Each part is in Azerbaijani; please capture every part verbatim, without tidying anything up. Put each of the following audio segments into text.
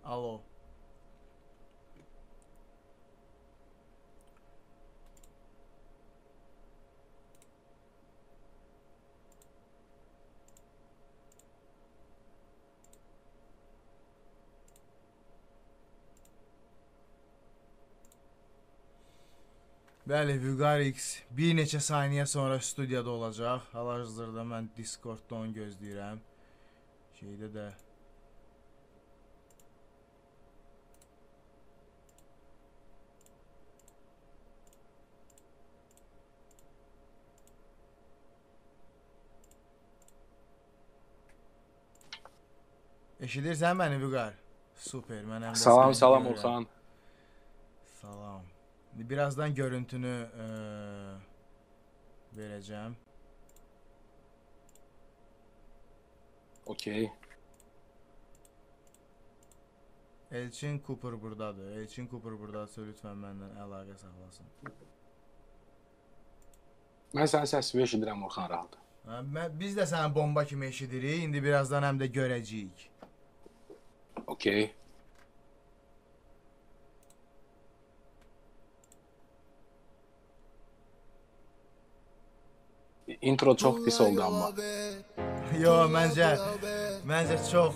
Alo. Bəli, Vüqar X bir neçə saniyə sonra studiyada olacaq. Hal-hazırda mən Discordda onu gözləyirəm. Şeydə də eşidirsən məni Vüqar? Super, mən həm də Salam, səni salam görürəm. Orxan. Salam. Birazdan görüntünü e, verəcəm. Okey. Elçin Cooper buradadır. Elçin Cooper buradadırsa lütfən məndən əlaqə saxlasın. Mən sənin səsini eşidirəm Orxan rahat. Hə, mən- Biz də səni bomba kimi eşidirik. İndi birazdan həm də görəcəyik. Okey. Intro çox pis oldu amma. Yo, məncə məncə çox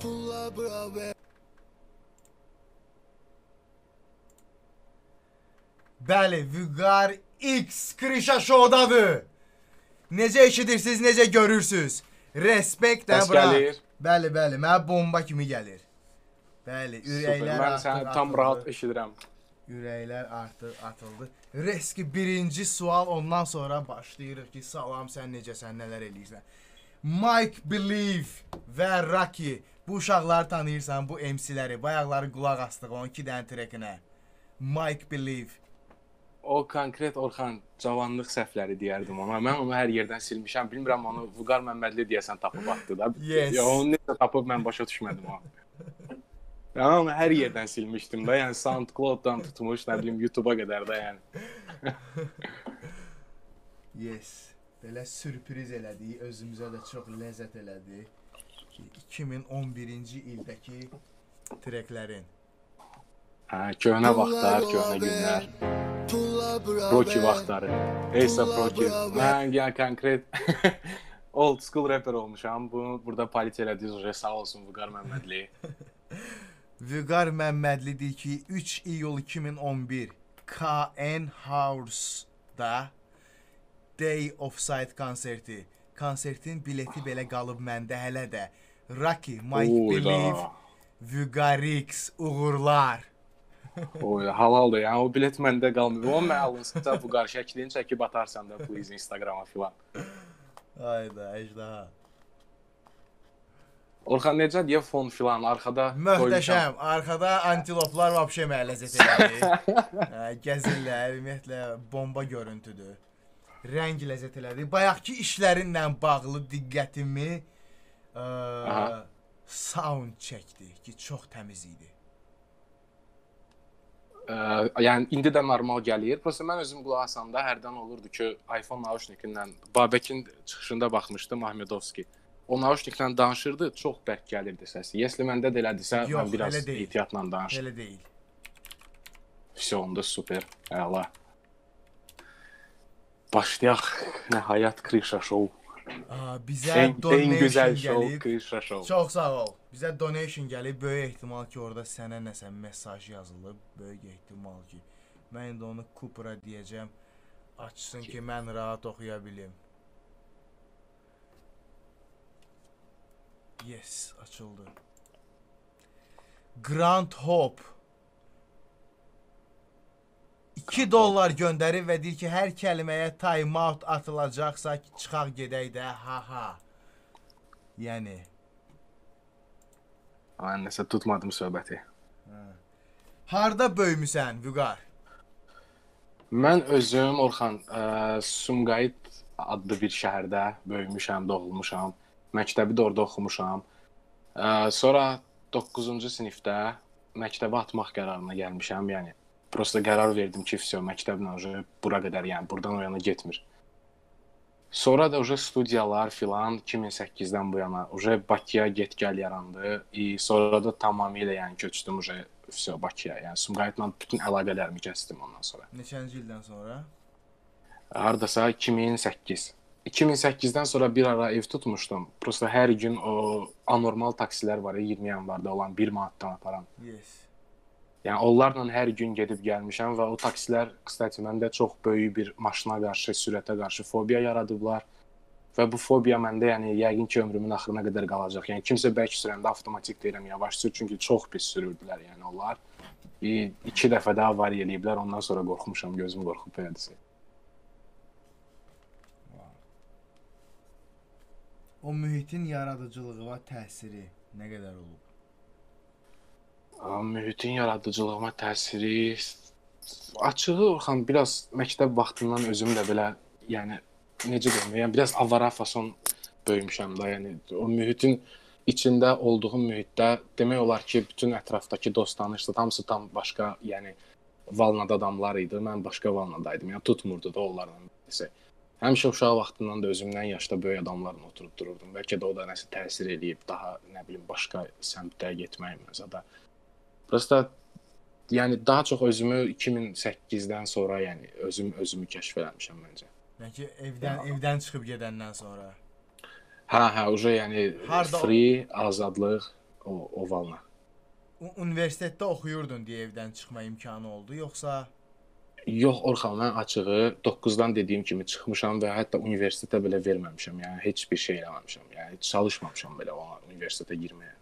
Bəli, Vüqar X Krişa Show'dadır. Necə eşidirsiniz, necə görürsünüz? Respekt də Səs bura. gəlir. Bəli, bəli, mənə bomba kimi gəlir. Bəli, Super. ürəklər Mən artıq səni tam atıldı. rahat eşidirəm. Ürəklər artıq atıldı. Reski birinci sual, ondan sonra başlayırıq ki, salam, sən necəsən, nələr eləyirsən. Mike Believe və Rocky, bu uşaqları tanıyırsan, bu M C'ləri, bayaqları qulaq astıq on iki dənə trekinə. Mike Believe. O konkret Orxan cavanlıq səhvləri deyərdim ona. Mən onu hər yerdən silmişəm. Bilmirəm onu Vüqar Məmmədli deyəsən tapıb atdı da. Yes. Ya onu necə tapıb mən başa düşmədim onu. Ben onu hər yerdən silmişdim da. Yəni SoundCloud-dan tutmuş, nə bilim YouTube-a qədər də yəni. Yes. Belə sürpriz elədi, özümüzə də çox ləzzət elədi. iki min on birinci ildəki treklərin. Hə, köhnə vaxtlar, köhnə günlər. Rocky vaxtları. Eysa Rocky. Mən yəni konkret old school rapper olmuşam. Bunu burada palit elədiniz uje sağ olsun Vüqar Məmmədli. Vüqar Məmmədlidir ki, üç iyul iki min on bir K N House-da Day of Sight konserti. Konsertin bileti belə qalıb məndə hələ də. Rocky, Mike Believe, Vüqar X, uğurlar. Oy, halaldır. Yəni o bilet məndə qalmır. O mən alınsa Vüqar şəklini çəkib atarsan da please Instagrama filan. Hayda, əcdaha. Orxan necə deyə fon filan arxada Möhtəşəm. Arxada antiloplar vəbşə mənə ləzzət elədi. Hə, gəzirlər, ümumiyyətlə bomba görüntüdür. Rəng ləzzət elədi. Bayaqki işlərinlə bağlı diqqətimi ə, sound çəkdi ki, çox təmiz idi. Ə, yəni indi də normal gəlir. Prosta mən özüm qulaq asanda hərdən olurdu ki, iPhone naushnikindən Babəkin çıxışında baxmışdım Ahmedovski. O naushniklə danışırdı, çox bərk gəlirdi səsi. Yesli məndə də elədisə, Yox, mən biraz elə deyil. ehtiyatla danışdım. Elə deyil. Vəsə onda super, əla. Başlayaq. Nəhayət Krişa Show. Aa, bizə En, en donation gözəl show gəlib. Krişa Show. Çox sağ ol. Bizə donation gəlib. Böyük ehtimal ki, orada sənə nəsə mesaj yazılıb. Böyük ehtimal ki. Mən indi onu Cooper'a deyəcəm. Açsın ki, mən rahat oxuya bilim. Yes, açıldı. Grand Hope iki dollar göndərib və deyir ki, hər kəlməyə time out atılacaqsa çıxaq gedək də, ha ha. Yəni. Mən nəsə tutmadım söhbəti. Harda böyümüsən, Vüqar? Mən özüm Orxan, ə, Sumqayıt adlı bir şəhərdə böyümüşəm, doğulmuşam. Məktəbi də orada oxumuşam. Ə, sonra doqquzuncu sinifdə məktəbə atmaq qərarına gəlmişəm. Yəni prosta qərar verdim ki, vəsə məktəblə bura qədər, yəni burdan o yana getmir. Sonra da uje studiyalar filan iki min səkkizdən bu yana uje Bakıya get-gəl yarandı. E, sonra da tamamilə yəni köçdüm uje все Bakıya. Yəni Sumqayıtla bütün əlaqələrimi kəsdim ondan sonra. Neçənci ildən sonra? Hardasa iki min səkkiz. iki min səkkizdən sonra bir ara ev tutmuşdum. Prosta hər gün o anormal taksilər var ya iyirmi yanvarda olan bir manatdan aparan. Yes. Yəni onlarla hər gün gedib gəlmişəm və o taksilər, kstati, məndə çox böyük bir maşına qarşı, sürətə qarşı fobiya yaradıblar. Və bu fobiya məndə yəni yəqin ki ömrümün axırına qədər qalacaq. Yəni kimsə bərk sürəndə avtomatik deyirəm yavaş sür, çünki çox pis sürürdülər yəni onlar. Bir, iki dəfə də avariya eləyiblər, ondan sonra qorxmuşam, gözüm qorxub belədirsə. O mühitin yaradıcılığı və təsiri nə qədər olub? Mühitin yaradıcılığıma təsiri açığı Orxan biraz məktəb vaxtından özüm də belə yəni necə deyim, yəni biraz avara fason böyümüşəm də, yəni o mühitin içində olduğum mühitdə demək olar ki, bütün ətrafdakı dost tanışdı, hamısı tam başqa, yəni Valnada adamlar idi, mən başqa Valnadaydım, yəni tutmurdu da onlarla birisi. Həmişə uşaq vaxtından da özümdən yaşda böyük adamlarla oturub dururdum. Bəlkə də o da nəsə təsir eləyib, daha nə bilim başqa səmtdə getməyimə da. Prosta yəni daha çox özümü iki min səkkizdən sonra yəni özüm özümü kəşf eləmişəm məncə. Bəlkə evdən ya. evdən çıxıb gedəndən sonra. Hə, hə, uje yəni harda free, o... azadlıq o o valna. Universitetdə oxuyurdun deyə evdən çıxma imkanı oldu, yoxsa? Yox, Orxan, mən açığı doqquzdan dediyim kimi çıxmışam və hətta universitetə belə verməmişəm. Yəni heç bir şey eləməmişəm. Yəni heç çalışmamışam belə o universitetə girməyə.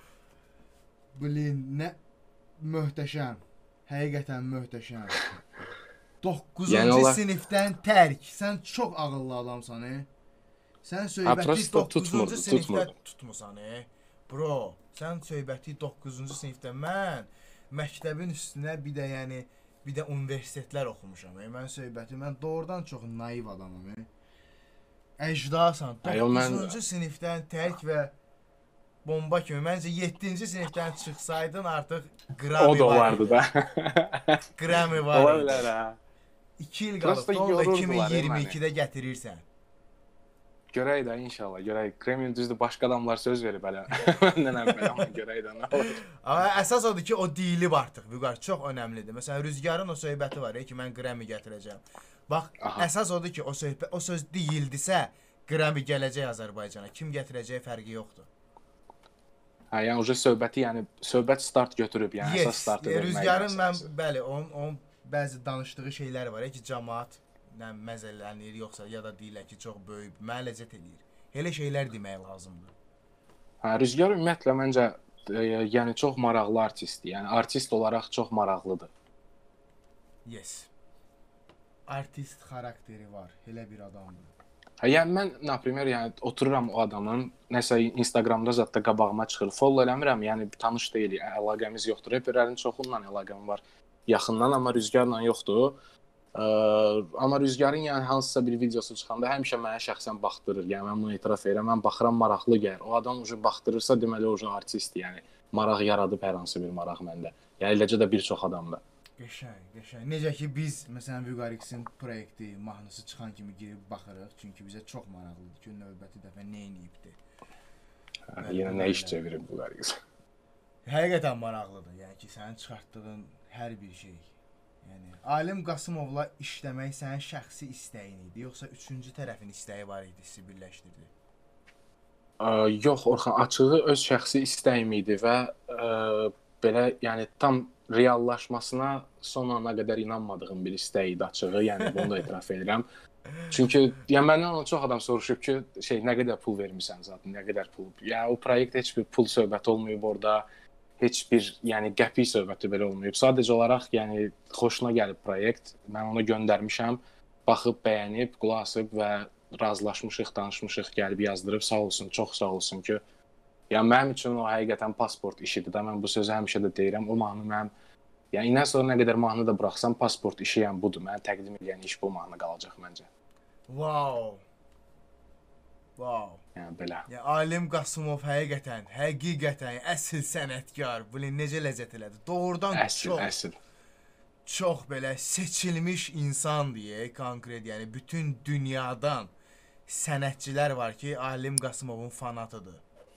Blin, nə möhtəşəm. Həqiqətən möhtəşəm. doqquzuncu yəni olar... sinifdən tərk. Sən çox ağıllı adamsan, e? Sən söhbəti doqquzuncu sinifdə tutmusan, e? Bro, sən söhbəti doqquzuncu sinifdə, mən məktəbin üstünə bir də yəni bir də universitetlər oxumuşam. E? Mən söhbəti, mən doğrudan çox naiv adamam. E? Əcdasan, doqquzuncu mən... sinifdən tərk və bomba kimi. Məncə yeddinci sinifdən çıxsaydın artıq Grammy o da vardı da. Grammy var. Ola bilər ha. iki il qalıb, onu da iki min iyirmi ikidə gətirirsən. Görək də inşallah, görək. Grammy düzdür, başqa adamlar söz verib hələ. Məndən əvvəl, amma görək də nə olur. Amma əsas odur ki, o deyilib artıq. Vüqar çox önəmlidir. Məsələn, Rüzgarın o söhbəti var ya ki, mən Grammy gətirəcəm. Bax, aha, əsas odur ki, o söhbət, o söz deyildisə, Grammy gələcək Azərbaycana. Kim gətirəcəyi fərqi yoxdur. Hə, yəni uca söhbəti, yəni söhbət start götürüb, yəni yes, əsas startı vermək. Rüzgarın mən, bəli, onun, onun bəzi danışdığı şeylər var ya ki, cəmaət nə məzələnir, yoxsa ya da deyirlər ki, çox böyük, mələzət eləyir. Elə şeylər demək lazımdır. Hə, Rüzgar ümumiyyətlə məncə e, yəni çox maraqlı artistdir. Yəni artist olaraq çox maraqlıdır. Yes. Artist xarakteri var, elə bir adamdır. Hə, yəni mən, например, yəni otururam o adamın, nəsə Instagramda zətdə qabağıma çıxır, follow eləmirəm, yəni tanış deyilik, əlaqəmiz yoxdur. Reperlərin çoxunla əlaqəm var yaxından, amma Rüzgarla yoxdur. Ə, amma Rüzgarın yəni hansısa bir videosu çıxanda həmişə mənə şəxsən baxdırır. Yəni mən bunu etiraf edirəm, mən baxıram, maraqlı gəlir. O adam ucu baxdırırsa, deməli o artistdir, yəni maraq yaradıb hər hansı bir maraq məndə. Yəni eləcə də bir çox adamda. Qəşəng, qəşəng. Necə ki biz məsələn Vüqar X-in proyekti, mahnısı çıxan kimi girib baxırıq, çünki bizə çox maraqlıdır ki, növbəti dəfə nə edibdi. Hə, yenə nə iş çevirib Vüqar X? Həqiqətən maraqlıdır. Yəni ki, sənin çıxartdığın hər bir şey. Yəni Alim Qasımovla işləmək sənin şəxsi istəyin idi, yoxsa üçüncü tərəfin istəyi var idi, sizi birləşdirdi? Ə, yox, Orxan, açığı öz şəxsi istəyim idi və ə, belə yəni tam reallaşmasına son ana qədər inanmadığım bir istək idi açığı, yəni bunu da etiraf edirəm. Çünki yəni məndən ona çox adam soruşub ki, şey nə qədər pul vermisən zaten, nə qədər pul. Yəni o proyekt heç bir pul söhbəti olmayıb orada. Heç bir yəni qəpik söhbəti belə olmayıb. Sadəcə olaraq yəni xoşuna gəlib proyekt. Mən ona göndərmişəm, baxıb, bəyənib, qulaq asıb və razılaşmışıq, danışmışıq, gəlib yazdırıb. Sağ olsun, çox sağ olsun ki, yəni mənim üçün o həqiqətən pasport işidir də. Mən bu sözü həmişə də deyirəm. O mahnı mənim, yəni indən sonra nə qədər mahnı da buraxsam, pasport işi yəni budur. Mənə təqdim edən iş bu mahnı qalacaq məncə. Wow. Wow. Yəni belə. Ya Alim Qasımov həqiqətən, həqiqətən əsl sənətkar. Bunu necə ləzzət elədi. Doğrudan əsl, çox əsl. Çox belə seçilmiş insan deyə konkret, yəni bütün dünyadan sənətçilər var ki, Alim Qasımovun fanatıdır.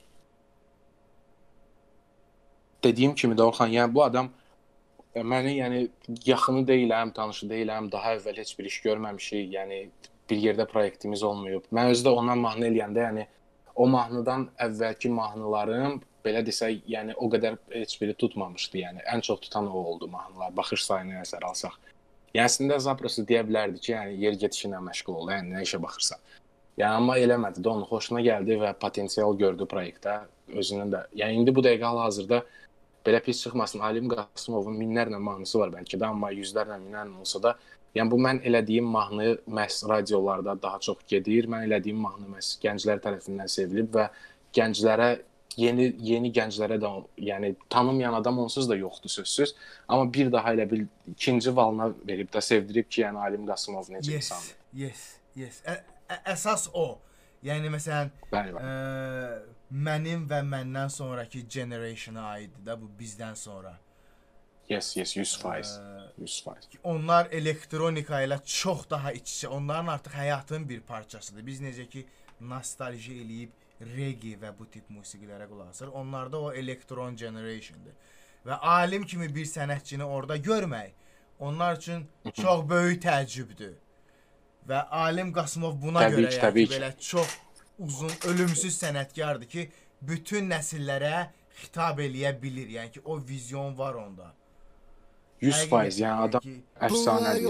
Dediyim kimi də Orxan, yəni bu adam məni yəni yaxını deyiləm, tanışı deyiləm, daha əvvəl heç bir iş görməmişik, yəni bir yerdə proyektimiz olmayıb. Mən özü də ondan mahnı eləyəndə, yəni o mahnıdan əvvəlki mahnılarım belə desək, yəni o qədər heç biri tutmamışdı, yəni ən çox tutan o oldu mahnılar, baxış sayını nəzərə alsaq. Yəni əslində zaprosto deyə bilərdi ki, yəni yer getişi ilə məşğul ol, yəni nə işə baxırsan. Yəni amma eləmədi də, onun xoşuna gəldi və potensial gördü proyektdə özünün də. Yəni indi bu dəqiqə hal-hazırda belə pis çıxmasın, Alim Qasımovun minlərlə mahnısı var bəlkə də, amma yüzlərlə, minlərlə olsa da, yəni bu mən elədiyim mahnı məhz radiolarda daha çox gedir. Mən elədiyim mahnı məhz gənclər tərəfindən sevilib və gənclərə, yeni yeni gənclərə də, yəni tanımayan adam onsuz da yoxdur sözsüz. Amma bir daha elə bir ikinci valına verib də sevdirib ki, yəni Alim Qasımov necə yes, insandır. Yes, yes. Ə ə əsas o. Yəni məsələn, bəli, bəli. Ə, mənim və məndən sonraki generationa aiddir da bu, bizdən sonra. Yes, yes, yüz faiz. yüz faiz. Onlar elektronika ilə çox daha iç-içə, onların artıq həyatının bir parçasıdır. Biz necə ki nostalji eləyib reggae və bu tip musiqilərə qulaq asır, onlarda o elektron generation'dır. Və Alim kimi bir sənətçini orada görmək onlar üçün çox böyük təəccübdür. Və Alim Qasımov buna təbii görə ki, yəni ki, belə çox uzun, ölümsüz sənətkardır ki, bütün nəsillərə xitab eləyə bilir. Yəni ki, o vizyon var onda. yüz faiz, yəni adam əfsanədir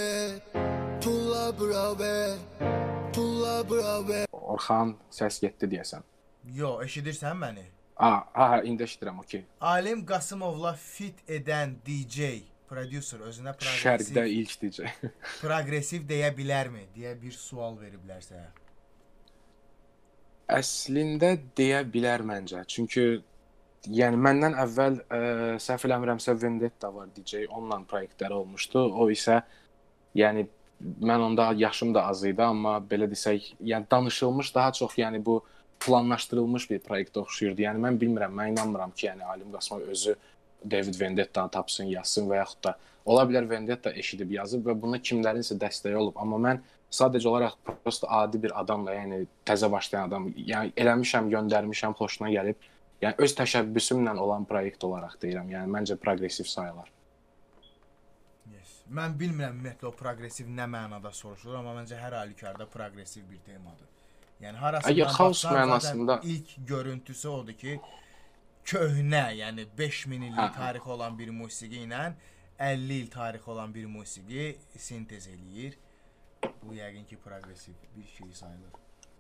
yəni. Orxan, səs getdi deyəsən. Yo, eşidirsən məni? Aa, ha, indi eşidirəm, okey. Alim Qasımovla fit edən D J, prodüser özünə progresiv, Şərqdə ilk D J. progresiv deyə bilərmi? Deyə bir sual veriblərsə. Əslində deyə bilər məncə. Çünki yəni məndən əvvəl ə, səhv eləmirəmsə Vendetta var D J, onunla proyektləri olmuşdu. O isə yəni mən onda yaşım da az idi, amma belə desək, yəni danışılmış daha çox, yəni bu planlaşdırılmış bir proyektə oxşuyurdu. Yəni mən bilmirəm, mən inanmıram ki, yəni Alim Qasımov özü David Vendettanı tapsın, yazsın və yaxud da ola bilər Vendetta eşidib yazıb və buna kimlərinsə dəstəyi olub. Amma mən sadəcə olaraq prosto adi bir adamla, yəni təzə başlayan adam, yəni eləmişəm, göndərmişəm, xoşuna gəlib. Yəni öz təşəbbüsümlə olan proyekt olaraq deyirəm. Yəni məncə progresiv sayılar. Yes. Mən bilmirəm ümumiyyətlə o progresiv nə mənada soruşulur, amma məncə hər halükarda progresiv bir temadır. Yəni harasından baxsan zaten ilk görüntüsü odur ki, köhnə, yəni beş min illik tarixi olan bir musiqi ilə əlli il tarixi olan bir musiqi sintez eləyir. Bu yəqin ki, progresiv bir şey sayılır.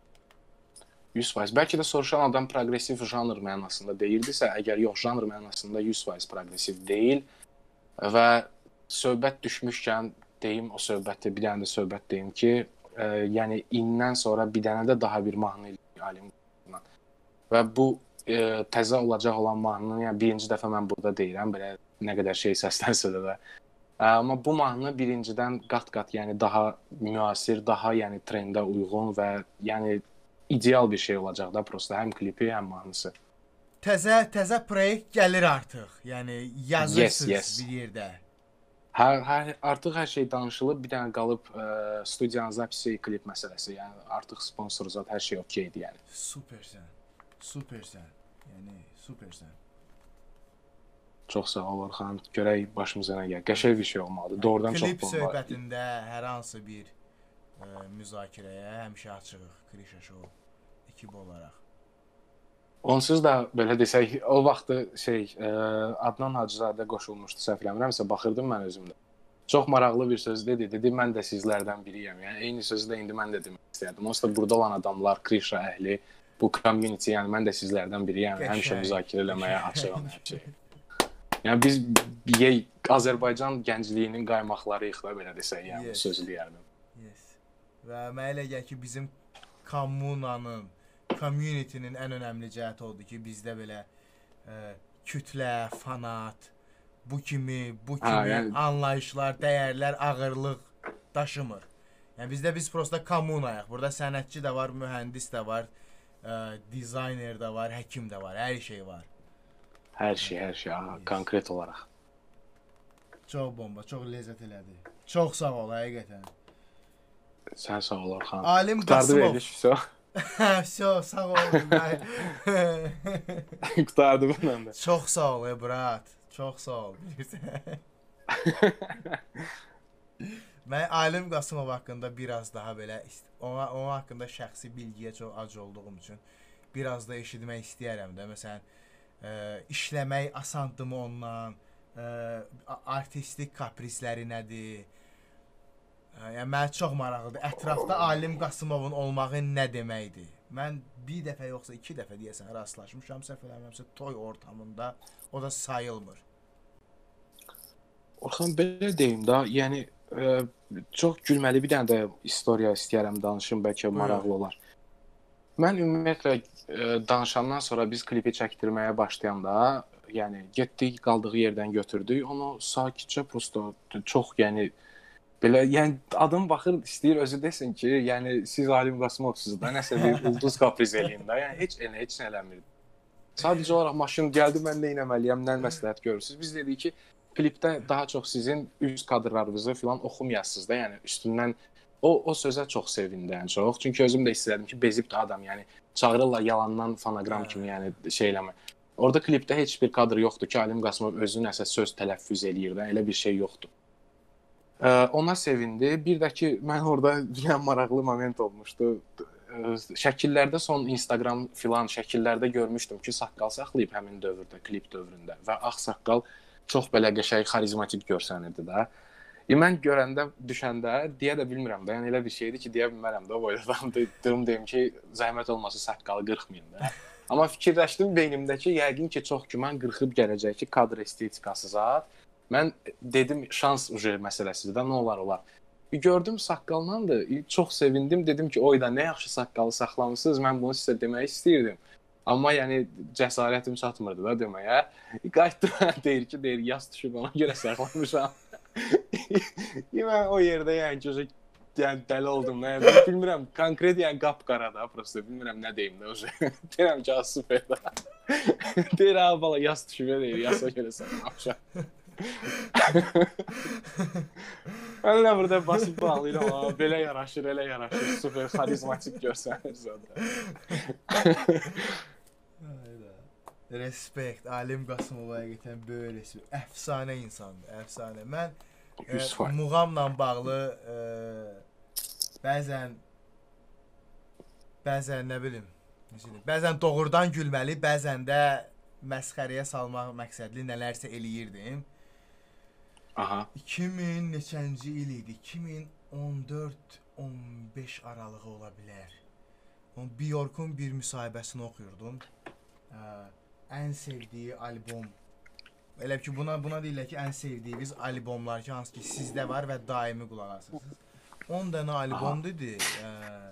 yüz faiz. Bəlkə də soruşan adam progresiv janr mənasında deyirdisə, əgər yox, janr mənasında yüz faiz progresiv deyil və söhbət düşmüşkən deyim o söhbəti, bir dənə də söhbət deyim ki, ə, yəni indən sonra bir dənə də daha bir mahnı eləyir Alim Qasımov. Və bu ə, təzə olacaq olan mahnını, yəni birinci dəfə mən burada deyirəm, belə nə qədər şey səslənsə də. Amma bu mahnı birincidən qat-qat, yəni daha müasir, daha yəni trendə uyğun və yəni ideal bir şey olacaq da, prosta həm klipi, həm mahnısı. Təzə təzə proyekt gəlir artıq. Yəni yazırsınız yes, yes. bir yerdə. Hər, hər artıq hər şey danışılıb, bir dənə qalıb ə, studiyanın zapisi, klip məsələsi. Yəni artıq sponsor zət hər şey okeydir yəni. Supersən. Supersən. Yəni supersən. Çox sağ ol Orxan. Görək başımıza nə gəlir. Qəşəng bir şey olmalıdır. Doğrudan çox klip söhbətində hər hansı bir ə, müzakirəyə həmişə açığıq. Krisha Show ekib olaraq. Onsuz da belə desək, o vaxtı şey ə, Adnan Hacızadə qoşulmuşdu, səhv eləmirəmsə, baxırdım mən özümdə. Çox maraqlı bir söz dedi. Dedi, mən də sizlərdən biriyəm. Yəni eyni sözü də indi mən də demək istəyirdim. Onsuz da burada olan adamlar, Krisha əhli, bu community, yəni mən də sizlərdən biriyəm. Yəni, həmişə müzakirə eləməyə açığam hər şey. Yəni biz yey Azərbaycan gəncliyinin qaymaqlarıyıq da belə desək, yəni yes. Sözü deyərdim. Yes. Və mənə elə gəlir ki, bizim kommunanın, community'nin ən önəmli cəhəti odur ki, bizdə belə ə, kütlə, fanat, bu kimi, bu kimi ha, yəni... anlayışlar, dəyərlər, ağırlıq daşımır. Yəni bizdə biz prosta kommunayıq. Burada sənətçi də var, mühəndis də var, ə, dizayner də var, həkim də var, hər şey var. Hər şey, hər şey, aha, konkret olaraq. Çox bomba, çox ləzzət elədi. Çox sağ ol, həqiqətən. Sən sağ ol Orxan. Alim Qurtardı Qasımov. veriliş, vəsə. Şo, sağ ol. Qurtardı bundan da. Çox sağ ol, Ebrat. Çox sağ ol. Mən Alim Qasımov haqqında biraz daha belə ona onun haqqında şəxsi bilgiyə çox ac olduğum üçün biraz da eşitmək istəyərəm də. Məsələn, ə, işləmək asandımı ondan, ə, artistik kaprisləri nədir? Ə, yəni mənə çox maraqlıdır. Ətrafda Alim Qasımovun olmağı nə deməkdir? Mən bir dəfə yoxsa iki dəfə deyəsən rastlaşmışam, səhv eləmirəmsə toy ortamında, o da sayılmır. Orxan, belə deyim də, yəni ə, çox gülməli bir dənə də istoriya istəyərəm danışım, bəlkə maraqlı olar. Mən ümumiyyətlə ə, danışandan sonra biz klipi çəkdirməyə başlayanda, yəni getdik, qaldığı yerdən götürdük. Onu sakitcə prosto çox, yəni belə, yəni adam baxır, istəyir özü desin ki, yəni siz Alim Qasımovsuz da, nəsə bir ulduz kapriz eləyin də. Yəni heç elə heç nə eləmirdi. Sadəcə olaraq maşın gəldi, mən nə etməliyəm, nə məsləhət görürsüz. Biz dedik ki, klipdə daha çox sizin üz kadrlarınızı filan oxumayasınız da, yəni üstündən o o sözə çox sevindi ən çox. Çünki özüm də istədim ki, bezib də adam, yəni çağırırlar yalandan fonoqram kimi, yəni şey eləmə. Orada klipdə heç bir kadr yoxdur ki, Alim Qasımov özü nəsə söz tələffüz eləyir də, elə bir şey yoxdur. Ə, ona sevindi. Bir də ki, mən orada yəni maraqlı moment olmuşdu. Şəkillərdə son Instagram filan şəkillərdə görmüşdüm ki, saqqal saxlayıb həmin dövrdə, klip dövründə və ağ saqqal çox belə qəşəng, xarizmatik görsənirdi də. E, mən görəndə, düşəndə deyə də bilmirəm də, yəni elə bir şeydir ki, deyə bilmərəm də o boyda durum deyim ki, zəhmət olmasa saqqalı qırxmayın da. Amma fikirləşdim beynimdəki, yəqin ki, çox güman qırxıb gələcək ki, kadr estetikası zat. Mən dedim, şans uje məsələsidir də, nə olar olar. E, gördüm saqqallandı, e, çox sevindim, dedim ki, oy da nə yaxşı saqqalı saxlamışsınız, mən bunu sizə demək istəyirdim. Amma yəni cəsarətim çatmırdı da deməyə. Qayıtdı deyir ki, deyir yas düşüb ona görə saxlamışam. Mən o yerdə yəni ki, yəni dəli oldum. Yəni, bilmirəm, konkret yəni qapqara da, prosto bilmirəm nə deyim də. Deyirəm ki, super da. Deyir, ha bala yas düşüb, deyir, yas o görə saxlamışam. Mən də burada basıb bağlayıram, belə yaraşır, elə yaraşır, super xarizmatik görsənir zaten. Respekt, Alim Qasımova həqiqətən böyük respekt. Əfsanə insandır, əfsanə. Mən e, muğamla bağlı e, bəzən bəzən nə bilim, bəzən doğrudan gülməli, bəzən də məsxərəyə salmaq məqsədli nələrsə eləyirdim. Aha. iki min neçənci il idi? iki min on dörd on beş aralığı ola bilər. Bjork'un bir müsahibəsini oxuyurdum. Ə, ən sevdiyi albom. Elə ki buna buna deyirlər ki, ən sevdiyiniz albomlar ki, hansı ki sizdə var və daimi qulaq asırsınız. on dənə albom dedi. Ə,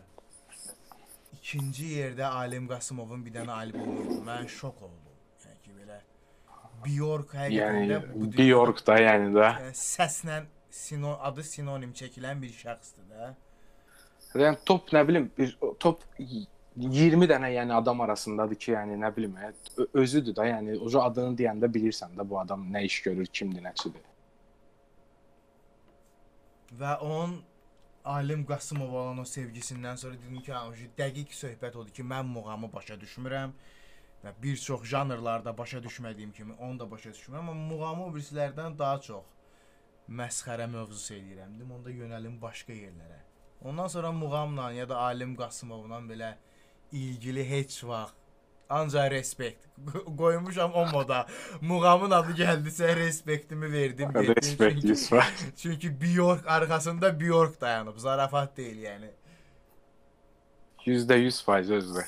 ikinci yerdə Alim Qasımovun bir dənə albomu idi. Mən şok oldum. Yəni ki belə Bjork həqiqətən də yəni, Bjork da yəni də. Yəni, səslə sino adı sinonim çəkilən bir şəxsdir də. Yəni top nə bilim bir top iyirmi dənə yəni adam arasındadır ki, yəni nə bilim özüdür də, yəni o adını deyəndə bilirsən də bu adam nə iş görür, kimdir, nəçidir. Və onun Alim Qasımova olan o sevgisindən sonra dedim ki, dəqiq söhbət odur ki, mən muğamı başa düşmürəm və bir çox janrlarda başa düşmədiyim kimi onu da başa düşmürəm, amma muğamı o birisilərdən daha çox məsxərə mövzusu edirəm. Dedim, onda yönəlim başqa yerlərə. Ondan sonra muğamla ya da Alim Qasımovla belə ilgili heç vaxt ancaq respekt qoymuşam o moda. Muğamın adı gəldisə respektimi verdim. Respekt çünki, çünki Bjork arxasında Bjork dayanıb. Zarafat deyil yəni. yüzdə yüz faiz özdə.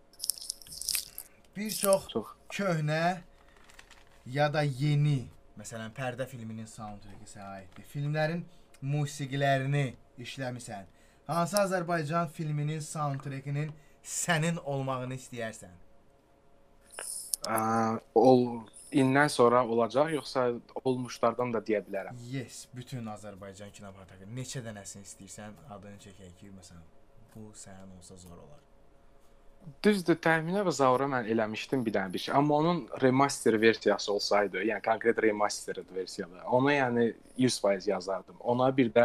Bir çox, çox köhnə ya da yeni, məsələn, Pərdə filminin soundtrackı sənə aiddir. Filmlərin musiqilərini işləmisən. Hansı Azərbaycan filminin soundtrackinin sənin olmağını istəyərsən? Ə, ol, indən sonra olacaq, yoxsa olmuşlardan da deyə bilərəm? Yes, bütün Azərbaycan kinopartakı. Neçə dənəsini istəyirsən, adını çəkək ki, məsələn, bu sənin olsa zor olar. Düzdür, Təxminə və Zaura mən eləmişdim bir dənə bir şey. Amma onun remaster versiyası olsaydı, yəni konkret remastered versiyada, ona yəni yüz faiz yazardım. Ona bir də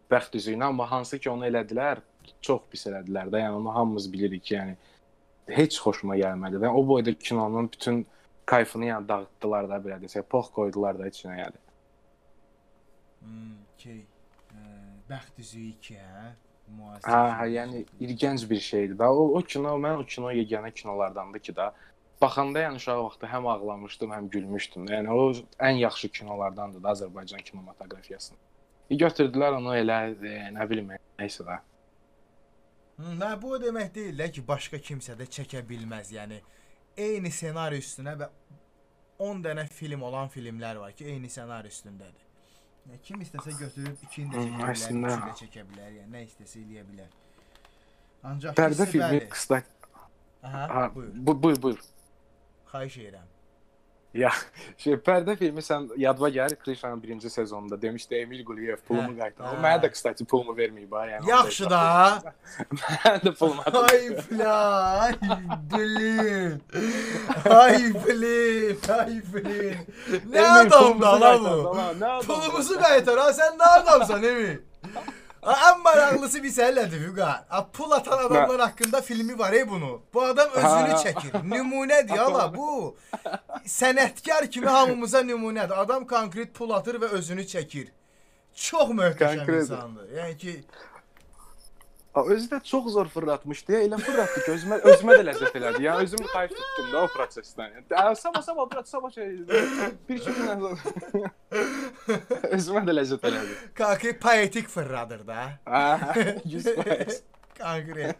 Bəxt üzüyü ilə, amma hansı ki onu elədilər, çox pis elədilər də. Yəni onu hamımız bilirik ki, yəni heç xoşuma gəlmədi. Və o boyda kinonun bütün kayfını yəni dağıtdılar da belə desək, pox qoydular da içinə yəni. Hmm, ki, e, Bəxt üzüyü iki, hə? Müasir. Hə, hə, yəni ilgənc bir şeydir da. O, o kino, mən o kino yeganə kinolardandır ki da, baxanda yəni uşaq vaxtı həm ağlamışdım, həm gülmüşdüm. Yəni o ən yaxşı kinolardandır da Azərbaycan kinematografiyasının. Götürdülər onu elə, e, nə bilim, nəysə də. Hə, bu o demək deyil də ki, başqa kimsə də çəkə bilməz. Yəni eyni ssenari üstünə və on dənə film olan filmlər var ki, eyni ssenari üstündədir. Yəni kim istəsə götürüb ikini də çəkə bilər, üçünü də çəkə bilər, yəni nə istəsə eləyə bilər. Ancaq Pərdə filmi qısa. Aha, buyur. Bu buyur, buyur. Xahiş edirəm. Ya, şey, Pərdə filmi sən yadıma gəlir, Krişanın birinci sezonunda demişdi Emil Quliyev pulumu qaytar. O mənə də qısaçı pulumu verməyib ha, yəni. Yaxşı da. Mən də pulumu atdım. Ay plan, bilin. Ay bilin, ay bilin. Nə adamdır la bu? Pulumuzu qaytar ha, sən nə adamsan Emil? Ən maraqlısı bir səhəllədir Vüqar. Pul atan adamlar haqqında filmi var ey bunu. Bu adam özünü çəkir. Nümunədir ala bu. Sənətkar kimi hamımıza nümunədir. Adam konkret pul atır və özünü çəkir. Çox möhtəşəm insandır. Yəni ki özü də çox zor fırlatmışdı ya. Elə fırlatdı ki, özümə, özümə də ləzzət elədi. Yəni özümü qayıf tutdum da o prosesdən. Yəni sabah sabah bırak sabah şey bir iki gündən sonra özümə də ləzzət elədi. Konkret poetik fırladır da. Ha, yüz faiz. Konkret.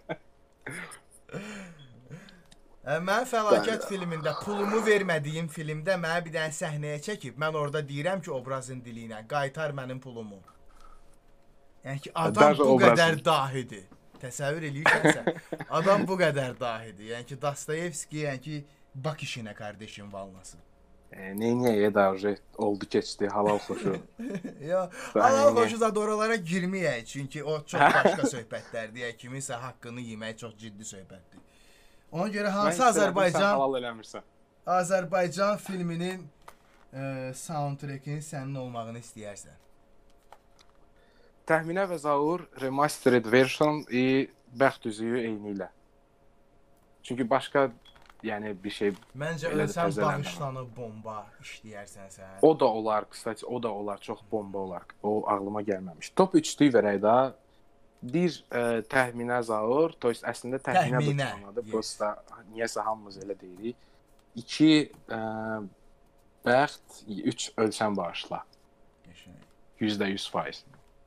Mən Fəlakət filmində pulumu vermədiyim filmdə mənə bir dənə səhnəyə çəkib, mən orada deyirəm ki, obrazın dili ilə qaytar mənim pulumu. Yəni ki, adam bu qədər dahidir. Təsəvvür eləyirsən. Adam bu qədər dahidir. Yəni ki, Dostoyevski, yəni ki, bak işinə qardeşim valnası. E, Neyniyə da oldu keçdi halal xoşu. Ya, halal xoşu da oralara girməyək. Çünki o çox başqa söhbətlərdir. Yəni kiminsə haqqını yemək çox ciddi söhbətdir. Ona görə hansı Azərbaycan halal eləmirsən? Azərbaycan filminin e, soundtrackinin sənin olmağını istəyərsən? Təxminə və Zaur remastered version i Bəxt üzüyü eyni ilə. Çünki başqa yəni bir şey məncə ölsən bağışlanıb bomba işləyərsən sən. O da olar, qısaca o da olar, çox bomba olar. O ağlıma gəlməmiş. Top üçlük verək də. Bir e, təxminə Zaur, to есть əslində təxminə bölümündür. Prosta niyəsə hamımız elə deyirik. iki e, Bəxt, üç ölsən bağışla. yüzdə yüz faiz.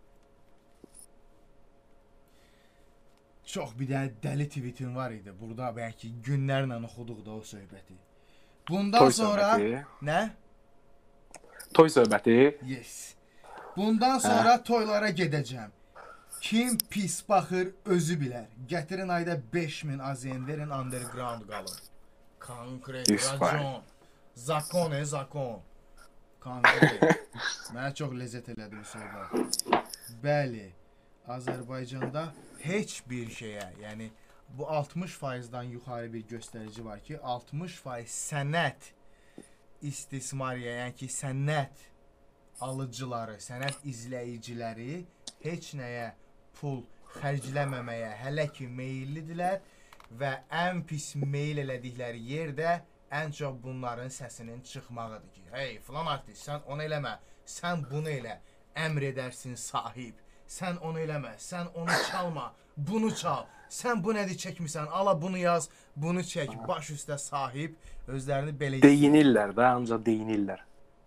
Çox bir dənə dəli tweetin var idi. Burada bəlkə günlərlə oxuduq da o söhbəti. Bundan Toy sonra söhbəti. nə? Toy söhbəti. Yes. Bundan sonra hə? Toylara gedəcəm. Kim pis baxır özü bilər. Gətirin ayda beş min azen verin underground qalın. Konkret racon. Zakon e zakon. Konkret. Mənə çox ləzzət elədi bu söhbət. Bəli. Azərbaycanda heç bir şeyə, yəni bu altmış faizdən yuxarı bir göstərici var ki, altmış faiz sənət istismariyə, yəni ki, sənət alıcıları, sənət izləyiciləri heç nəyə pul xərcləməməyə hələ ki meyillidirlər və ən pis meyil elədikləri yerdə ən çox bunların səsinin çıxmağıdır ki, hey filan artist, sən onu eləmə, sən bunu elə, əmr edərsin sahib. Sən onu eləmə, sən onu çalma, bunu çal. Sən bu nədir çəkmirsən, ala bunu yaz, bunu çək, baş üstə sahib, özlərini belə deyinirlər də, ancaq deyinirlər.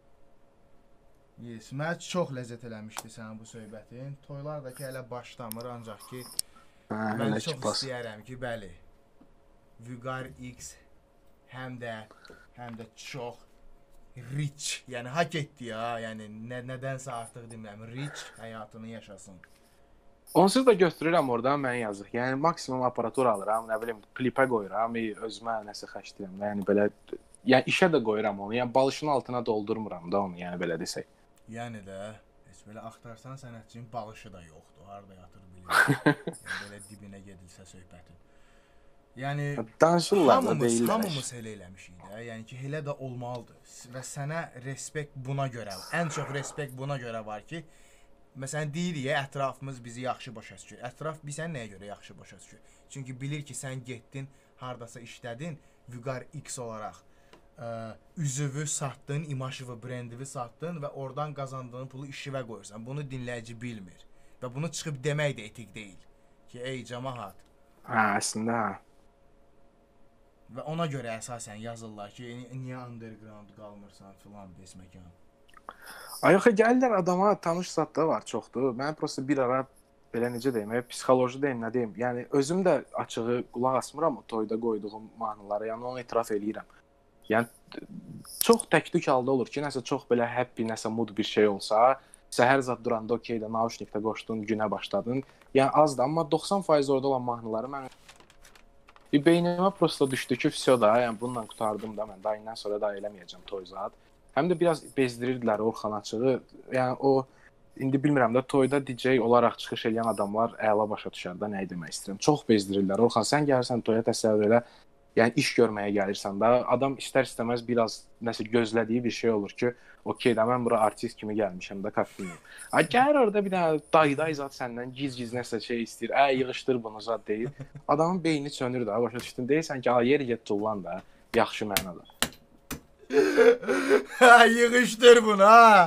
Yes, mənə çox ləzzət eləmişdi sənin bu söhbətin. Toylar da ki, hələ başlamır, ancaq ki, hə, mən çox pas. istəyərəm ki, bəli, Vüqar X həm də, həm də çox rich, yəni hak etdi ya, yəni nə, nədənsə artıq demirəm, rich həyatını yaşasın. Onsuz da götürürəm oradan mən yazıq. Yəni maksimum aparatur alıram, nə bilim, klipə qoyuram, özümə nəsə xərcləyirəm. Yəni belə, yəni işə də qoyuram onu. Yəni balışın altına doldurmuram da onu, yəni belə desək. Yəni də heç belə axtarsan sənətçinin balışı da yoxdur. Harda yatır bilirəm. Yəni belə dibinə gedilsə söhbətin. Yəni danışırlar da hamımız, deyirlər. hamımız elə eləmişik də. Yəni ki, elə də olmalıdır. Və sənə respekt buna görə, ən çox respekt buna görə var ki, məsələn deyirik ya, ətrafımız bizi yaxşı başa düşür. Ətraf bizə nəyə görə yaxşı başa düşür? Çünki bilir ki, sən getdin, hardasa işlədin, Vüqar X olaraq ə, üzüvü satdın, imajıvı, brendivi satdın və oradan qazandığın pulu işivə qoyursan. Bunu dinləyici bilmir. Və bunu çıxıb demək də etik deyil. Ki, ey cəmaət. Hə, əslində hə. Və ona görə əsasən yazırlar ki, niyə underground qalmırsan filan besməkan. Ay yox, gəlirlər adama tanış zat da var çoxdur. Mən prosta bir ara belə necə deyim, psixoloji deyim, nə deyim. Yəni özüm də açığı qulaq asmıram o toyda qoyduğum mahnılara. Yəni onu etiraf eləyirəm. Yəni çox tək-tük halda olur ki, nəsə çox belə happy, nəsə mood bir şey olsa, səhər zat duranda okey də naushnikdə qoşdun, günə başladın. Yəni azdır, amma doxsan faiz orada olan mahnıları mən bir beynimə prosta düşdü ki, vəsə da, yəni bununla qutardım da mən, daha indən sonra da eləməyəcəm toy zat. Həm də biraz bezdirirdilər Orxan açığı. Yəni o indi bilmirəm də toyda D J olaraq çıxış edən adamlar əla başa düşər də nə demək istəyirəm. Çox bezdirirlər. Orxan sən gəlirsən toya təsəvvür elə, yəni iş görməyə gəlirsən də, adam istər-istəməz biraz nəsə gözlədiyi bir şey olur ki, okey də mən bura artist kimi gəlmişəm də kafiniyim. Ay gəlir orada bir dənə dayday zat səndən giz-giz nəsə şey istəyir. Ə yığışdır bunu zat deyir. Adamın beyni sönür də, başa düşdün. Deyirsən ki, ay yer get tullan da, yaxşı mənada. Ha, yığışdır bunu ha.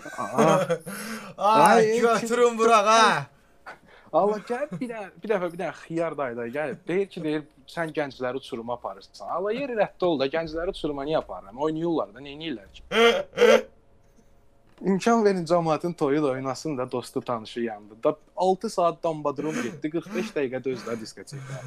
Ay, Ay, götürün bırak ha. Allah gəl bir də bir dəfə bir dənə xiyar dayda gəl. Deyir ki, deyir sən gəncləri uçuruma aparırsan. Allah yeri rədd ol da gəncləri uçuruma niyə aparıram? Oynayırlar da, nə edirlər ki? İmkan verin cəmaətin toyu da oynasın da, dostu tanışı yandı. Da altı saat dambadrom getdi, qırx beş dəqiqə dözdü diskoteka.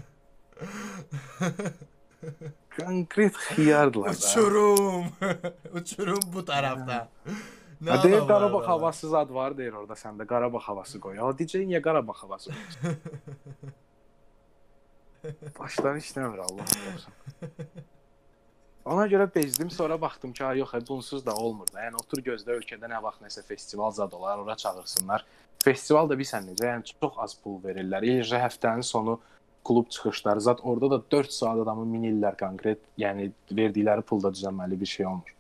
Konkret xiyardılar da. Uçurum. Uçurum bu tarafta. Ha, deyir Qarabağ havası zad var deyir orada səndə. Qarabağ havası qoy. Ha, D J niyə Qarabağ havası qoy? Başları işləmir Allah olsun. Ona görə bezdim, sonra baxdım ki, yox, bunsuz da olmur da. Yəni otur gözlə ölkədə nə vaxt nəsə festival zad olar, ora çağırsınlar. Festival da bilsən necə, yəni çox az pul verirlər. Eləcə həftənin sonu klub çıxışları zat orada da dörd saat adamı minirlər konkret. Yəni verdikləri pulda düzəlməli bir şey olmur.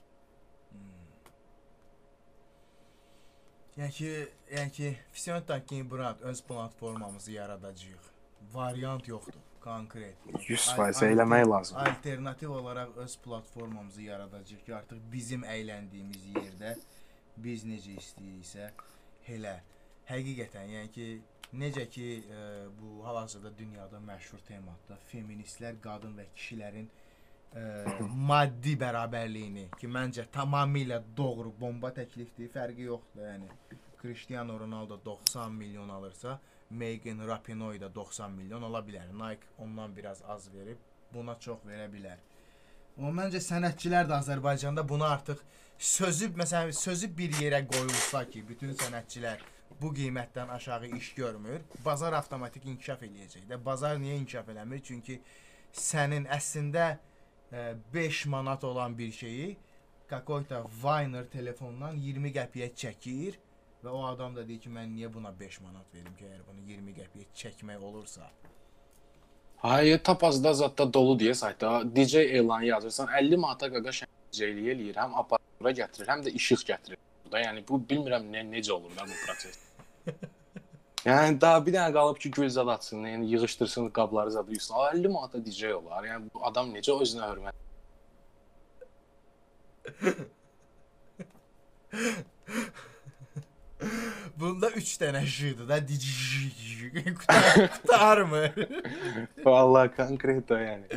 Yəni ki, yəni ki, Fisiontak kimi Brand öz platformamızı yaradacağıq. Variant yoxdur, konkret. yüz faiz eləmək lazım. Alternativ olaraq öz platformamızı yaradacağıq ki, artıq bizim əyləndiyimiz yerdə biz necə istəyiriksə elə. Həqiqətən, yəni ki, necə ki, e, bu hal-hazırda dünyada məşhur temadır, feministlər qadın və kişilərin e, maddi bərabərliyini ki, məncə tamamilə doğru bomba təklifdir, fərqi yoxdur. Yəni Cristiano Ronaldo doxsan milyon alırsa, Megan Rapinoe da doxsan milyon ola bilər. Nike ondan biraz az verib, buna çox verə bilər. Amma məncə sənətçilər də Azərbaycanda bunu artıq sözü, məsələn, sözü bir yerə qoyulsa ki, bütün sənətçilər bu qiymətdən aşağı iş görmür, bazar avtomatik inkişaf eləyəcək də. Bazar niyə inkişaf eləmir? Çünki sənin əslində beş manat olan bir şeyi Kakoyta Viner telefonundan iyirmi qəpiyə çəkir və o adam da deyir ki, mən niyə buna beş manat verim ki, əgər bunu iyirmi qəpiyə çəkmək olursa. Hayır, tapazda zətdə dolu deyə saytda D J elanı yazırsan, əlli manata qaqa D J-liyi eləyir, həm aparatura gətirir, həm də işıq gətirir. Yəni bu bilmirəm nə necə olur da bu proses. Yəni daha bir dənə qalıb ki, gül zad atsın, yəni yığışdırsın qabları zadı üstünə. əlli manata D J olar. Yəni bu adam necə özünə hörmət? Bunda üç dənə şıdır da Qutar, qutarmır. Vallahi konkret o yəni.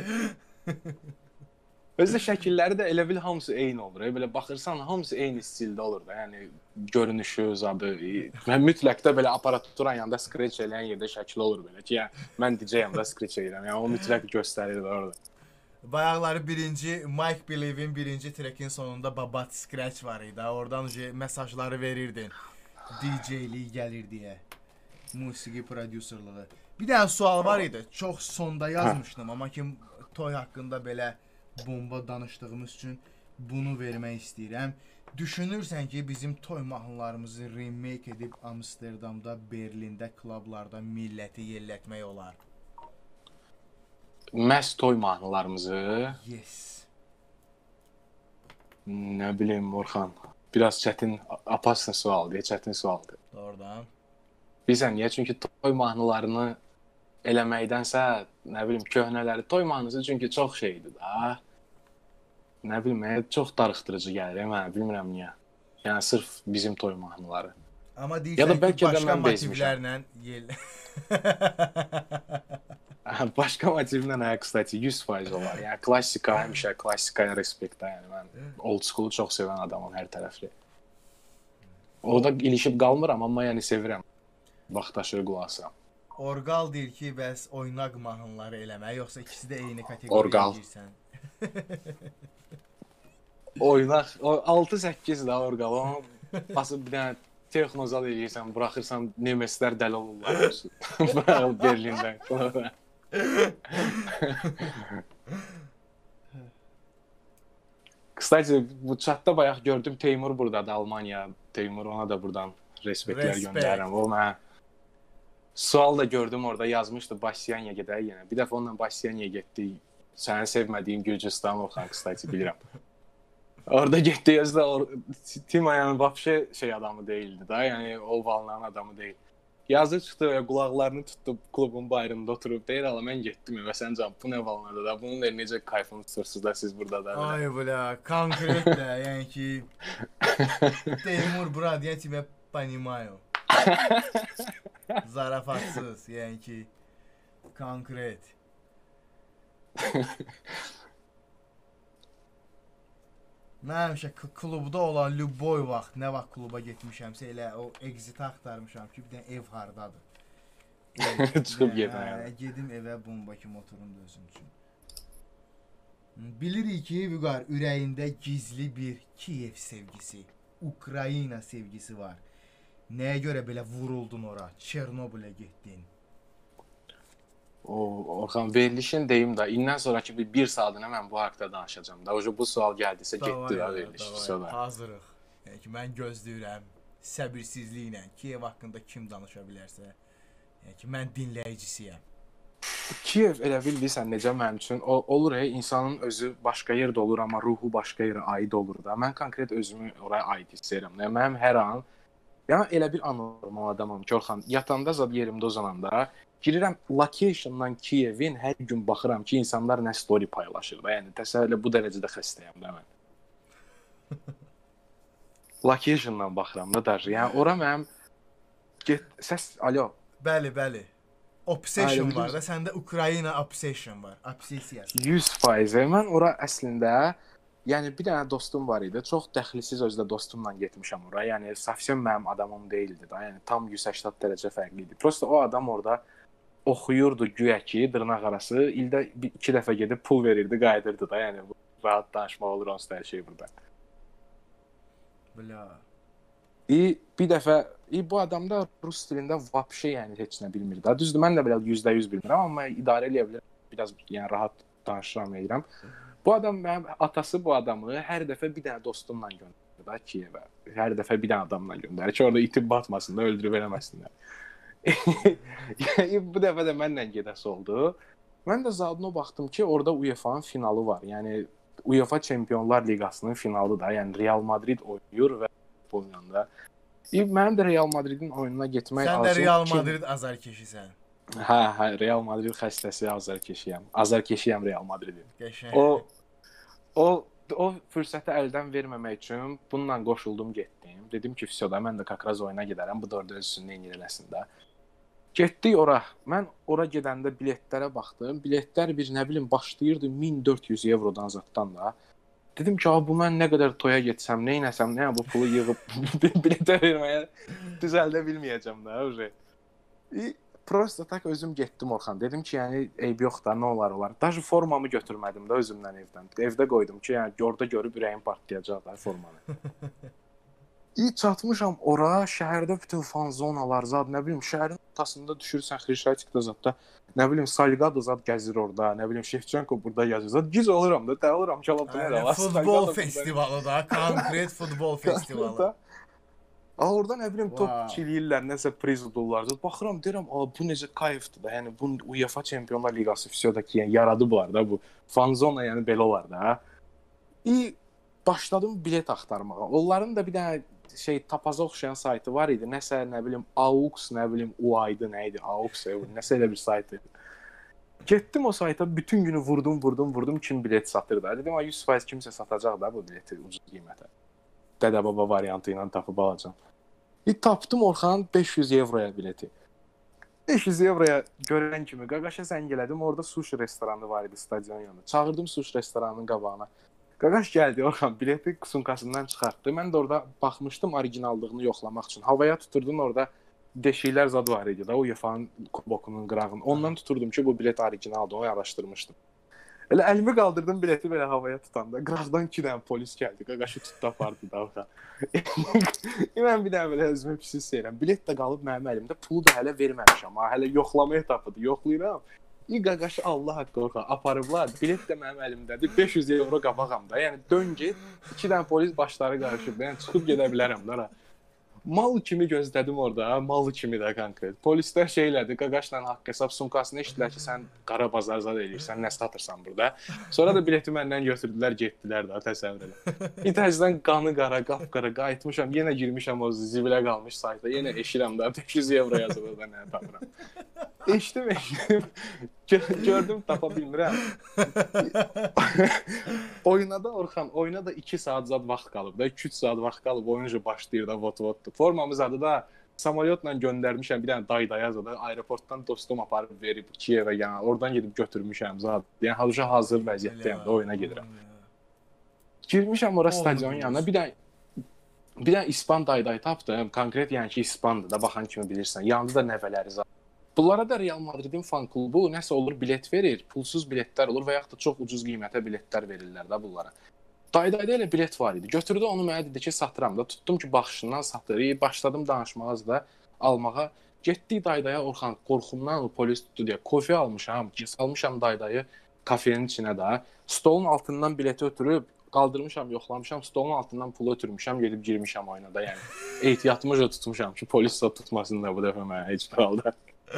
Özdə şəkilləri də elə bil hamısı eyni olur. Belə baxırsan hamısı eyni stildə olur da. Yəni görünüşü, zadı. Mən mütləq də belə aparatura yanında scratch eləyən yerdə şəkil olur belə ki, yəni mən D J-yəm da scratch eləyirəm. Yəni o mütləq göstərir orada. Bayaqları birinci Mike Believ'in birinci trekin sonunda babat scratch var idi. Oradan mesajları verirdin. D J-lik gəlir deyə. Musiqi prodüserlığı. Bir dənə sual var idi. Çox sonda yazmışdım, amma ki toy haqqında belə bomba danışdığımız üçün bunu vermək istəyirəm. Düşünürsən ki, bizim toy mahnılarımızı remake edib Amsterdamda, Berlində, klublarda milləti yellətmək olar? Məhz toy mahnılarımızı? Yes. Nə bilim Orxan. biraz çətin, apasın sualdır, çətin sualdır. Doğrudan. Bilirsən niyə? Çünki toy mahnılarını eləməkdənsə, nə bilim, köhnələri, toy mahnısı çünki çox şeydir da. Nə bilim, mənə çox darıxdırıcı gəlir, mən bilmirəm niyə. Yəni sırf bizim toy mahnıları. Amma Ya da deyirsən ki, bəlkə də başqa mən bezmişəm. motivlərlə yel. Başqa motivlə nə, kstati, yüz faiz olar. Yəni klassika, həmişə klassikaya respekt, yəni mən old school-u çox sevən adamım hər tərəfli. Orada ilişib qalmıram, amma yəni sevirəm. Vaxtaşırı qulaq asıram. Orqal deyir ki, bəs oynaq mahnıları eləmək, yoxsa ikisi də eyni kateqoriyaya Orqal. girsən? Oynaq, altı səkkiz də orqal, onu basıb bir dənə texnozal eləyirsən, buraxırsan, nemeslər dəli olurlar. Buraxıl Berlindən. Kstati, bu chatda bayaq gördüm, Teymur buradadır, Almaniya. Teymur, ona da buradan respektlər Respekt. göndərirəm. O mənə sual da gördüm orada, yazmışdı, Basiyaniya gedək yenə. Bir dəfə onunla Basiyaniya getdik. Səni sevmədiyim Gürcüstan Orxan, kstati, bilirəm. Orada getdik, özdə Tima yəni vapşe şey adamı değildi da, yəni o valların adamı deyil. Yazı çıxdı və qulaqlarını tutdu klubun bayrında oturub, deyir, ala mən getdim və sən can, bu nə valındadır da, bunun da necə kayfını tutursuz da siz burada da. Ay bля, konkret də, yəni ki Teymur брат, я тебя понимаю. Zarafatsız, yəni ki konkret. Nə həmişə klubda olan lüboy vaxt, nə vaxt kluba getmişəmsə elə o exit axtarmışam ki, bir dənə ev hardadır. Çıxıb gedən yəni. yəni. Gedim evə bomba kimi oturum da özüm üçün. Bilirik ki, Vüqar ürəyində gizli bir Kiyev sevgisi, Ukrayna sevgisi var. Nəyə görə belə vuruldun ora? Çernobilə getdin. O, Orxan, verilişin deyim da, indən sonraki bir, bir saatına mən bu haqda danışacağım da. Oca bu sual gəldisə, getdi da veriliş. Hazırıq. Yəni ki, mən gözləyirəm səbirsizliklə Kiyev haqqında kim danışa bilərsə. Yəni ki, mən dinləyicisiyəm. Kiyev elə bildirsən necə mənim üçün o, olur ya, insanın özü başqa yerdə olur, amma ruhu başqa yerə aid olur da. Mən konkret özümü oraya aid hiss edirəm. Yəni, mənim hər an, yəni elə bir anormal adamım ki, Orxan, yatanda zad yerimdə uzananda girirəm locationdan Kiyevin, hər gün baxıram ki, insanlar nə story paylaşır da. Yəni təsəvvürlə bu dərəcədə xəstəyəm də mən. Locationdan baxıram da dar. Yəni ora mənim get səs, alo. Bəli, bəli. Obsession var da, səndə Ukrayna obsession var. Obsesiyası. yüz faiz. Mən ora əslində, yəni bir dənə dostum var idi. Çox dəxlisiz özlə dostumla getmişəm ora. Yəni совсем mənim adamım değildi da. Yəni tam yüz səksən dərəcə fərqli idi. Prosta o adam orada oxuyurdu güya ki, dırnaq arası, ildə bir, iki dəfə gedib pul verirdi, qayıdırdı da. Yəni bu rahat danışmaq olur onsuz da hər şey burada. Bля. İ, bir dəfə, i, bu adam da rus dilində vapşe yəni heç nə bilmir da. Düzdür, mən də belə yüzdə yüz bilmirəm, amma idarə eləyə bilərəm. Biraz yəni rahat danışıram edirəm. Bu adam, mənim atası bu adamı hər dəfə bir dənə dostumla göndərir da Kiyevə. Hər dəfə bir dənə adamla göndərir ki, orada itib batmasın da, öldürüb eləməsinlər. Yəni, bu dəfə də mənlə gedəsi oldu. Mən də zadına baxdım ki, orada UEFA'nın finalı var. Yəni, UEFA Çempionlar Liqasının finalı da. Yəni, Real Madrid oynayır və oynayanda. Mənim də Real Madridin oyununa getmək arzum. Sən də Real Madrid azarkeşisən. Hə, hə, Real Madrid xəstəsi azarkeşiyəm. Azarkeşiyəm Real Madridin. Qəşəng. O, o, o fürsəti əldən verməmək üçün bununla qoşuldum, getdim. Dedim ki, fisiyoda, mən də kakraz oyuna gedərəm. Bu da orada özünün eyni eləsində. Getdik ora. Mən ora gedəndə biletlərə baxdım. Biletlər bir, nə bilim, başlayırdı min dörd yüz evrodan zatdan da. Dedim ki, bu mən nə qədər toya getsəm, nə inəsəm, nə bu pulu yığıb biletə verməyə düzəldə bilməyəcəm də. Prosta tak özüm getdim Orxan. Dedim ki, yəni eyb yox da, nə olar olar. Даже formamı götürmədim də özümdən evdən. Evdə qoydum ki, yəni orada görüb ürəyim partlayacaq da formanı. İyi çatmışam ora, şəhərdə bütün fan zonalar zad, nə bilim, şəhərin ortasında düşürsən Xrişatikdə zadda, nə bilim, Salgado zad gəzir orada, nə bilim, Şevçenko burada yazır zad, giz oluram da, də oluram ki, alab da nə futbol festivalı da, konkret futbol festivalı. Orada nə bilim, top çiliyirlər, nəsə priz udurlar zad, baxıram, deyirəm, bu necə kayıfdır da, yəni bu UEFA Çempionlar Liqası fisiodakı, yəni yaradıblar da bu, fan zona yəni belə olar da. İyi başladım bilet axtarmağa. Onların da bir dənə şey tapaza oxşayan saytı var idi. Nəsə, nə bilim, Aux, nə bilim, U I-dı, nə idi? Aux, nəsə elə bir sayt idi. Getdim o sayta, bütün günü vurdum, vurdum, vurdum, kim bilet satır da. Dedim, yüz faiz kimsə satacaq da bu bileti ucuz qiymətə. Dədə baba variantı ilə tapıb alacağam. Bir tapdım Orxan beş yüz evroya bileti. beş yüz evroya görən kimi Qaqaşa zəng elədim. Orada sushi restoranı var idi stadion yanında. Çağırdım sushi restoranının qabağına. Qaqaş gəldi Orxan, bileti sumkasından çıxartdı. Mən də orada baxmışdım orijinallığını yoxlamaq üçün. Havaya tuturdum orada deşiklər zad var idi da, UEFA-nın kubokunun qırağını. Ondan tuturdum ki, bu bilet orijinaldır, onu araşdırmışdım. Elə əlimi qaldırdım bileti belə havaya tutanda. Qıraqdan iki dənə polis gəldi, Qaqaşı tutdu apardı da Orxan. Mən bir dənə belə özümə pis hiss edirəm. Bilet də qalıb mənim əlimdə, pulu da hələ verməmişəm. Ha, hələ yoxlama etapıdır, yoxlayıram. İyi Qaqaşı Allah haqqı Orxan aparıblar. Bilet də mənim əlimdədir. beş yüz evro qabağımda. Yəni dön get, iki dənə polis başları qarışıb. Yəni çıxıb gedə bilərəm da. Mal kimi gözlədim orada, mal kimi də konkret. Polislər şey elədi, Qaqaşla haqq hesab sumkasını eşitdilər ki, sən qara bazar zad eləyirsən, nə satırsan burada. Sonra da bileti məndən götürdülər, getdilər də, təsəvvür elə. İntəcdən qanı qara, qapqara qayıtmışam, yenə girmişəm o zibilə qalmış sayta, yenə eşirəm da, beş yüz evro yazılır da, nə tapıram. Eşdim, eşdim, gördüm, tapa bilmirəm. Oyuna da Orxan, oyuna da iki saat zad vaxt qalıb da, iki üç saat vaxt qalıb, oyuncu başlayır da, vot-votdur. Formamız adı da samolyotla göndərmişəm, bir dənə daydaya zada, aeroportdan dostum aparıb verib Kiyevə, yəni oradan gedib götürmüşəm zad. Yəni hazır hazır vəziyyətdəyəm də oyuna gedirəm. Girmişəm ora stadion yanına, bir dənə bir dənə İspan dayday tapdım, konkret yəni ki, İspandır da, baxan kimi bilirsən. Yanında da nəvələri zad. Bunlara da Real Madridin fan klubu nəsə olur, bilet verir, pulsuz biletlər olur və yaxud da çox ucuz qiymətə biletlər verirlər da bunlara. Daydayda elə bilet var idi. Götürdü onu mənə dedi ki, satıram da. Tutdum ki, baxışından satır. Başladım danışmağa da, almağa. Getdik daydaya Orxan, qorxumdan o polis tutdu deyə. Kofe almışam, salmışam daydayı kafenin içinə də. Stolun altından bileti ötürüb, qaldırmışam, yoxlamışam, stolun altından pulu ötürmüşəm, gedib girmişəm oyuna da. Yəni ehtiyatımı tutmuşam ki, polis da tutmasın da bu dəfə mənə heç bir halda.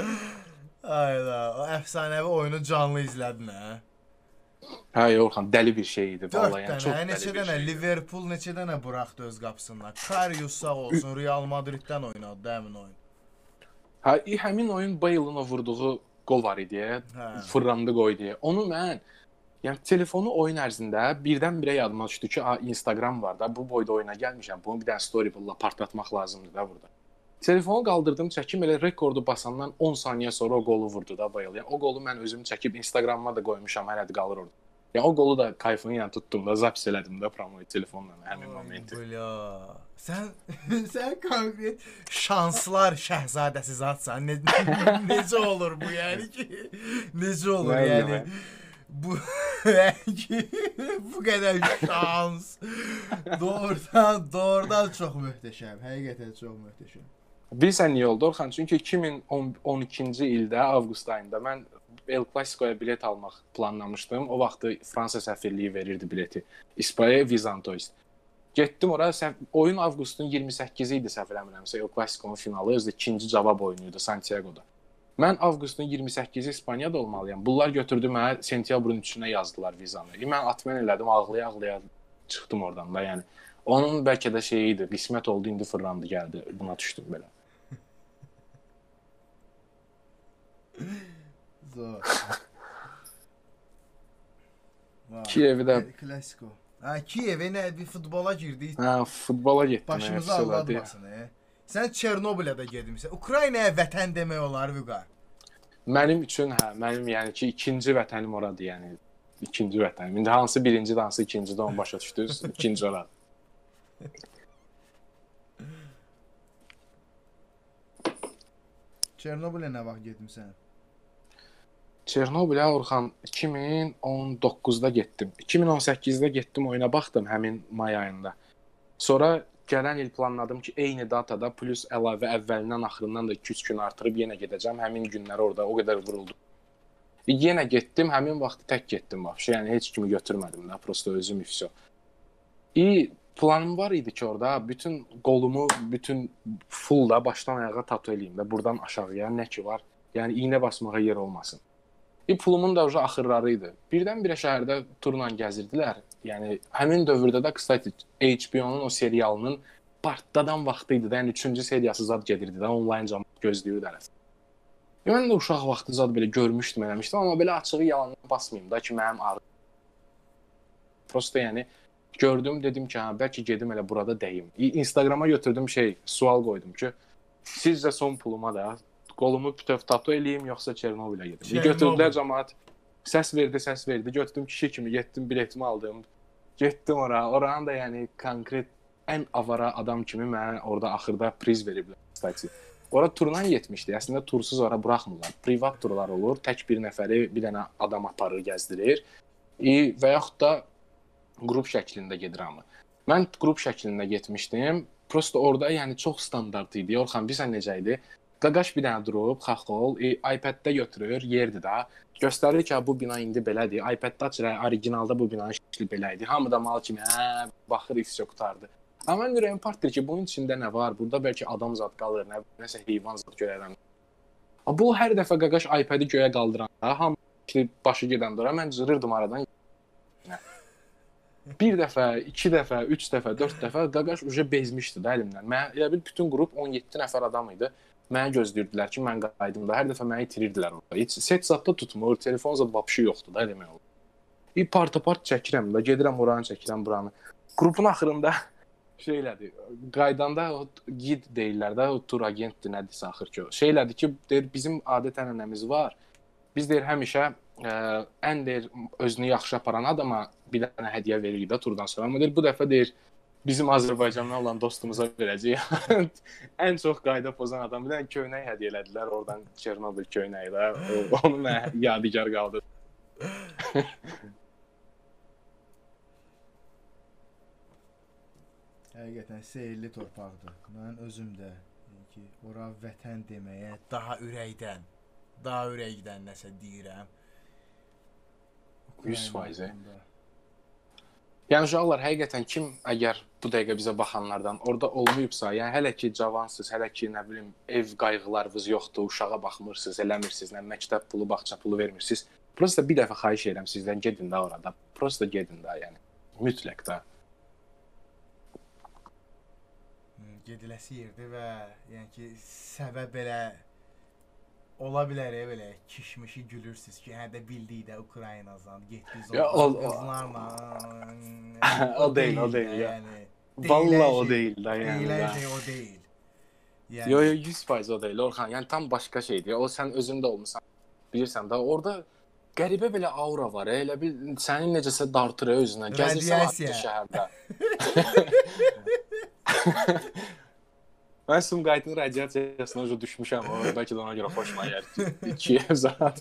Ayda, o əfsanəvi oyunu canlı izlədin, hə? Hə, Orxan, dəli bir şey idi. Vallahi, yəni çox dəli bir neçə dənə, Liverpool neçə dənə buraxdı öz qapısından. Karius sağ olsun, Real Madriddən oynadı, həmin oyun. Hə, həmin oyun Bale'ın o vurduğu gol var idi, fırlandı qoy deyə. Onu mən, yəni telefonu oyun ərzində birdən-birə yadıma düşdü ki, Instagram var da, bu boyda oyuna gəlmişəm, bunu bir dənə story bulla partlatmaq lazımdır da burada. Telefonu qaldırdım, çəkim, elə rekordu basandan on saniyə sonra o qolu vurdu da Bale. Yəni, o qolu mən özüm çəkib Instagramıma da qoymuşam, hələ də qalır orada. Yəni, o qolu da kayfını yəni tutdum da, zapis elədim da promoyu telefonla həmin momenti. Bля. Sən, sən konkret şanslar şəhzadəsi zatsan. Ne, necə olur bu yəni ki? Necə olur Nə yəni? mən? Bu, yəni ki, bu qədər şans. Doğrudan, doğrudan çox möhtəşəm. Həqiqətən çox möhtəşəm. Bilirsən niyə oldu Orxan? Çünki iki min on ikinci ildə, avqust ayında mən El Clasico'ya bilet almaq planlamışdım. O vaxtı Fransa səfirliyi verirdi bileti. İspanya Vizantoist. Getdim ora, oyun avqustun iyirmi səkkizi idi səhv eləmirəmsə, El Clasico'nun finalı, özü ikinci cavab oyunuydu Santiago'da. Mən avqustun iyirmi səkkizi İspaniyada olmalıyam. Bunlar götürdü mənə sentyabrın üçünə yazdılar vizanı. Mən atmen elədim, ağlaya-ağlaya çıxdım oradan da, yəni. Onun bəlkə də şeyi idi, qismət oldu, indi fırlandı, gəldi, buna düşdüm belə. Zor. Kiyevi də... Klasiko. Ha, Kiyev'e nə bir futbola girdik. Hə, futbola getdim. Başımızı allatmasın. E. Sən Çernobilə də gedimsən. Ukraynaya vətən demək olar, Vüqar. Mənim üçün, hə, mənim yəni ki, ikinci vətənim oradır, yəni. İkinci vətənim. İndi hansı birinci, hansı ikinci də onu başa düşdünüz? İkinci oradır. Çernobilə nə vaxt getmisən? Çernobilə Orxan iki min on doqquzda getdim. iki min on səkkizdə getdim, oyuna baxdım həmin may ayında. Sonra gələn il planladım ki, eyni datada plus əlavə əvvəlindən axırından da iki üç gün artırıb yenə gedəcəm. Həmin günlər orada o qədər vuruldum. Yenə getdim, həmin vaxtı tək getdim vəbşə. Yəni heç kimi götürmədim də, prosta özüm ifso. İyi planım var idi ki, orada bütün qolumu, bütün full da başdan ayağa tatu eləyim də, buradan aşağıya nə ki var. Yəni iynə basmağa yer olmasın. Bir pulumun da axırları idi. Birdən-birə şəhərdə turla gəzirdilər. yəni həmin dövrdə də kstati H B O-nun o serialının partladan vaxtı idi də, yəni üçüncü seriyası zad gedirdi də, onlayn cəmaət gözləyirdi hələ. Mən də uşaq vaxtı zad belə görmüşdüm, eləmişdim, amma belə açığı yalandan basmayım da ki, mənim arı. Prosta yəni gördüm, dedim ki, hə, bəlkə gedim elə burada dəyim. Instagrama götürdüm şey, sual qoydum ki, sizcə son puluma da qolumu bütöv tatu eləyim, yoxsa Çernobilə gedim. Çernobil. Götürdülər cəmaət, səs verdi, səs verdi, götürdüm kişi kimi, getdim, biletimi aldım, getdim ora. Oranın da yəni konkret ən avara adam kimi mənə orada axırda priz veriblər. Stati. Ora turla getmişdi. Əslində tursuz ora buraxmırlar. Privat turlar olur. Tək bir nəfəri bir dənə adam aparır, gəzdirir. E, və yaxud da qrup şəklində gedir hamı. Mən qrup şəklində getmişdim. Prosta orada yəni çox standart idi. Orxan bilirsən necə idi? Qaqaş bir dənə durub, xaxol, e, iPad-də götürür, yerdi də. Göstərir ki, bu bina indi belədir. iPad-da açır, originalda bu binanın şəkli belə idi. Hamı da mal kimi, hə, baxır, ifsə qutardı. Amma mən ürəyim partlayır ki, bunun içində nə var? Burada bəlkə adam zad qalır, nə, nəsə heyvan zad görərəm. Bu hər dəfə qaqaş iPad-i göyə qaldıranda, hamı başı gedəndə ora, mən cırırdım aradan. Bir dəfə, iki dəfə, üç dəfə, dörd dəfə qaqaş uca bezmişdi də əlimdən. Mən, elə bil, bütün qrup on yeddi nəfər adam idi. Mənə gözləyirdilər ki, mən qaydım da. Hər dəfə məni itirirdilər orada. Heç set zadda tutmur, telefon zad vapşı yoxdur da, eləmək olur. Bir part-apart çəkirəm da, gedirəm oranı, çəkirəm buranı. Qrupun axırında şey elədi, qaydanda o gid deyirlər də, o tur agentdir, nədirsə axır ki o. Şey elədi ki, deyir, bizim adət ənənəmiz var. Biz deyir, həmişə ə, ən deyir, özünü yaxşı aparan adama bir dənə hədiyyə veririk də turdan sonra. Amma deyir, bu dəfə deyir, bizim Azərbaycandan olan dostumuza verəcəyik. Ən çox qayda pozan adam bir dənə köynək hədiyyə elədilər, oradan Çernobil köynəyi də. Onu mənə yadigar qaldı. Həqiqətən seyirli torpaqdır. Mən özüm də ki, ora vətən deməyə daha ürəkdən, daha ürəkdən nəsə deyirəm. yüz faiz. Yəni uşaqlar, həqiqətən kim əgər bu dəqiqə bizə baxanlardan orada olmayıbsa, yəni hələ ki cavansınız, hələ ki nə bilim ev qayğılarınız yoxdur, uşağa baxmırsınız, eləmirsiniz, nə məktəb pulu, bağça pulu vermirsiniz. Prosta bir dəfə xahiş edirəm sizdən, gedin də orada. Prosta gedin də, yəni. Mütləq də. Gediləsi yerdir və yəni ki, səbəb belə ola bilər ya, belə kişmişi gülürsüz ki, hə də bildik də Ukraynazdan getdiniz o qızlarla. O deyil, o deyil ya. Valla o deyil də yəni. Deyilən şey o deyil. Yo, yo, yüz faiz o deyil Orxan. Yəni tam başqa şeydir. O sən özün də olmusan, bilirsən də. Orada qəribə belə aura var. Elə bil sənin necəsə dartır özünə. Gəzirsən atdı şəhərdə. Mən Sumqayıtın radiasiyasına uca düşmüşəm. Bəlkə də ona görə xoşuma gəlir. İki ev zat.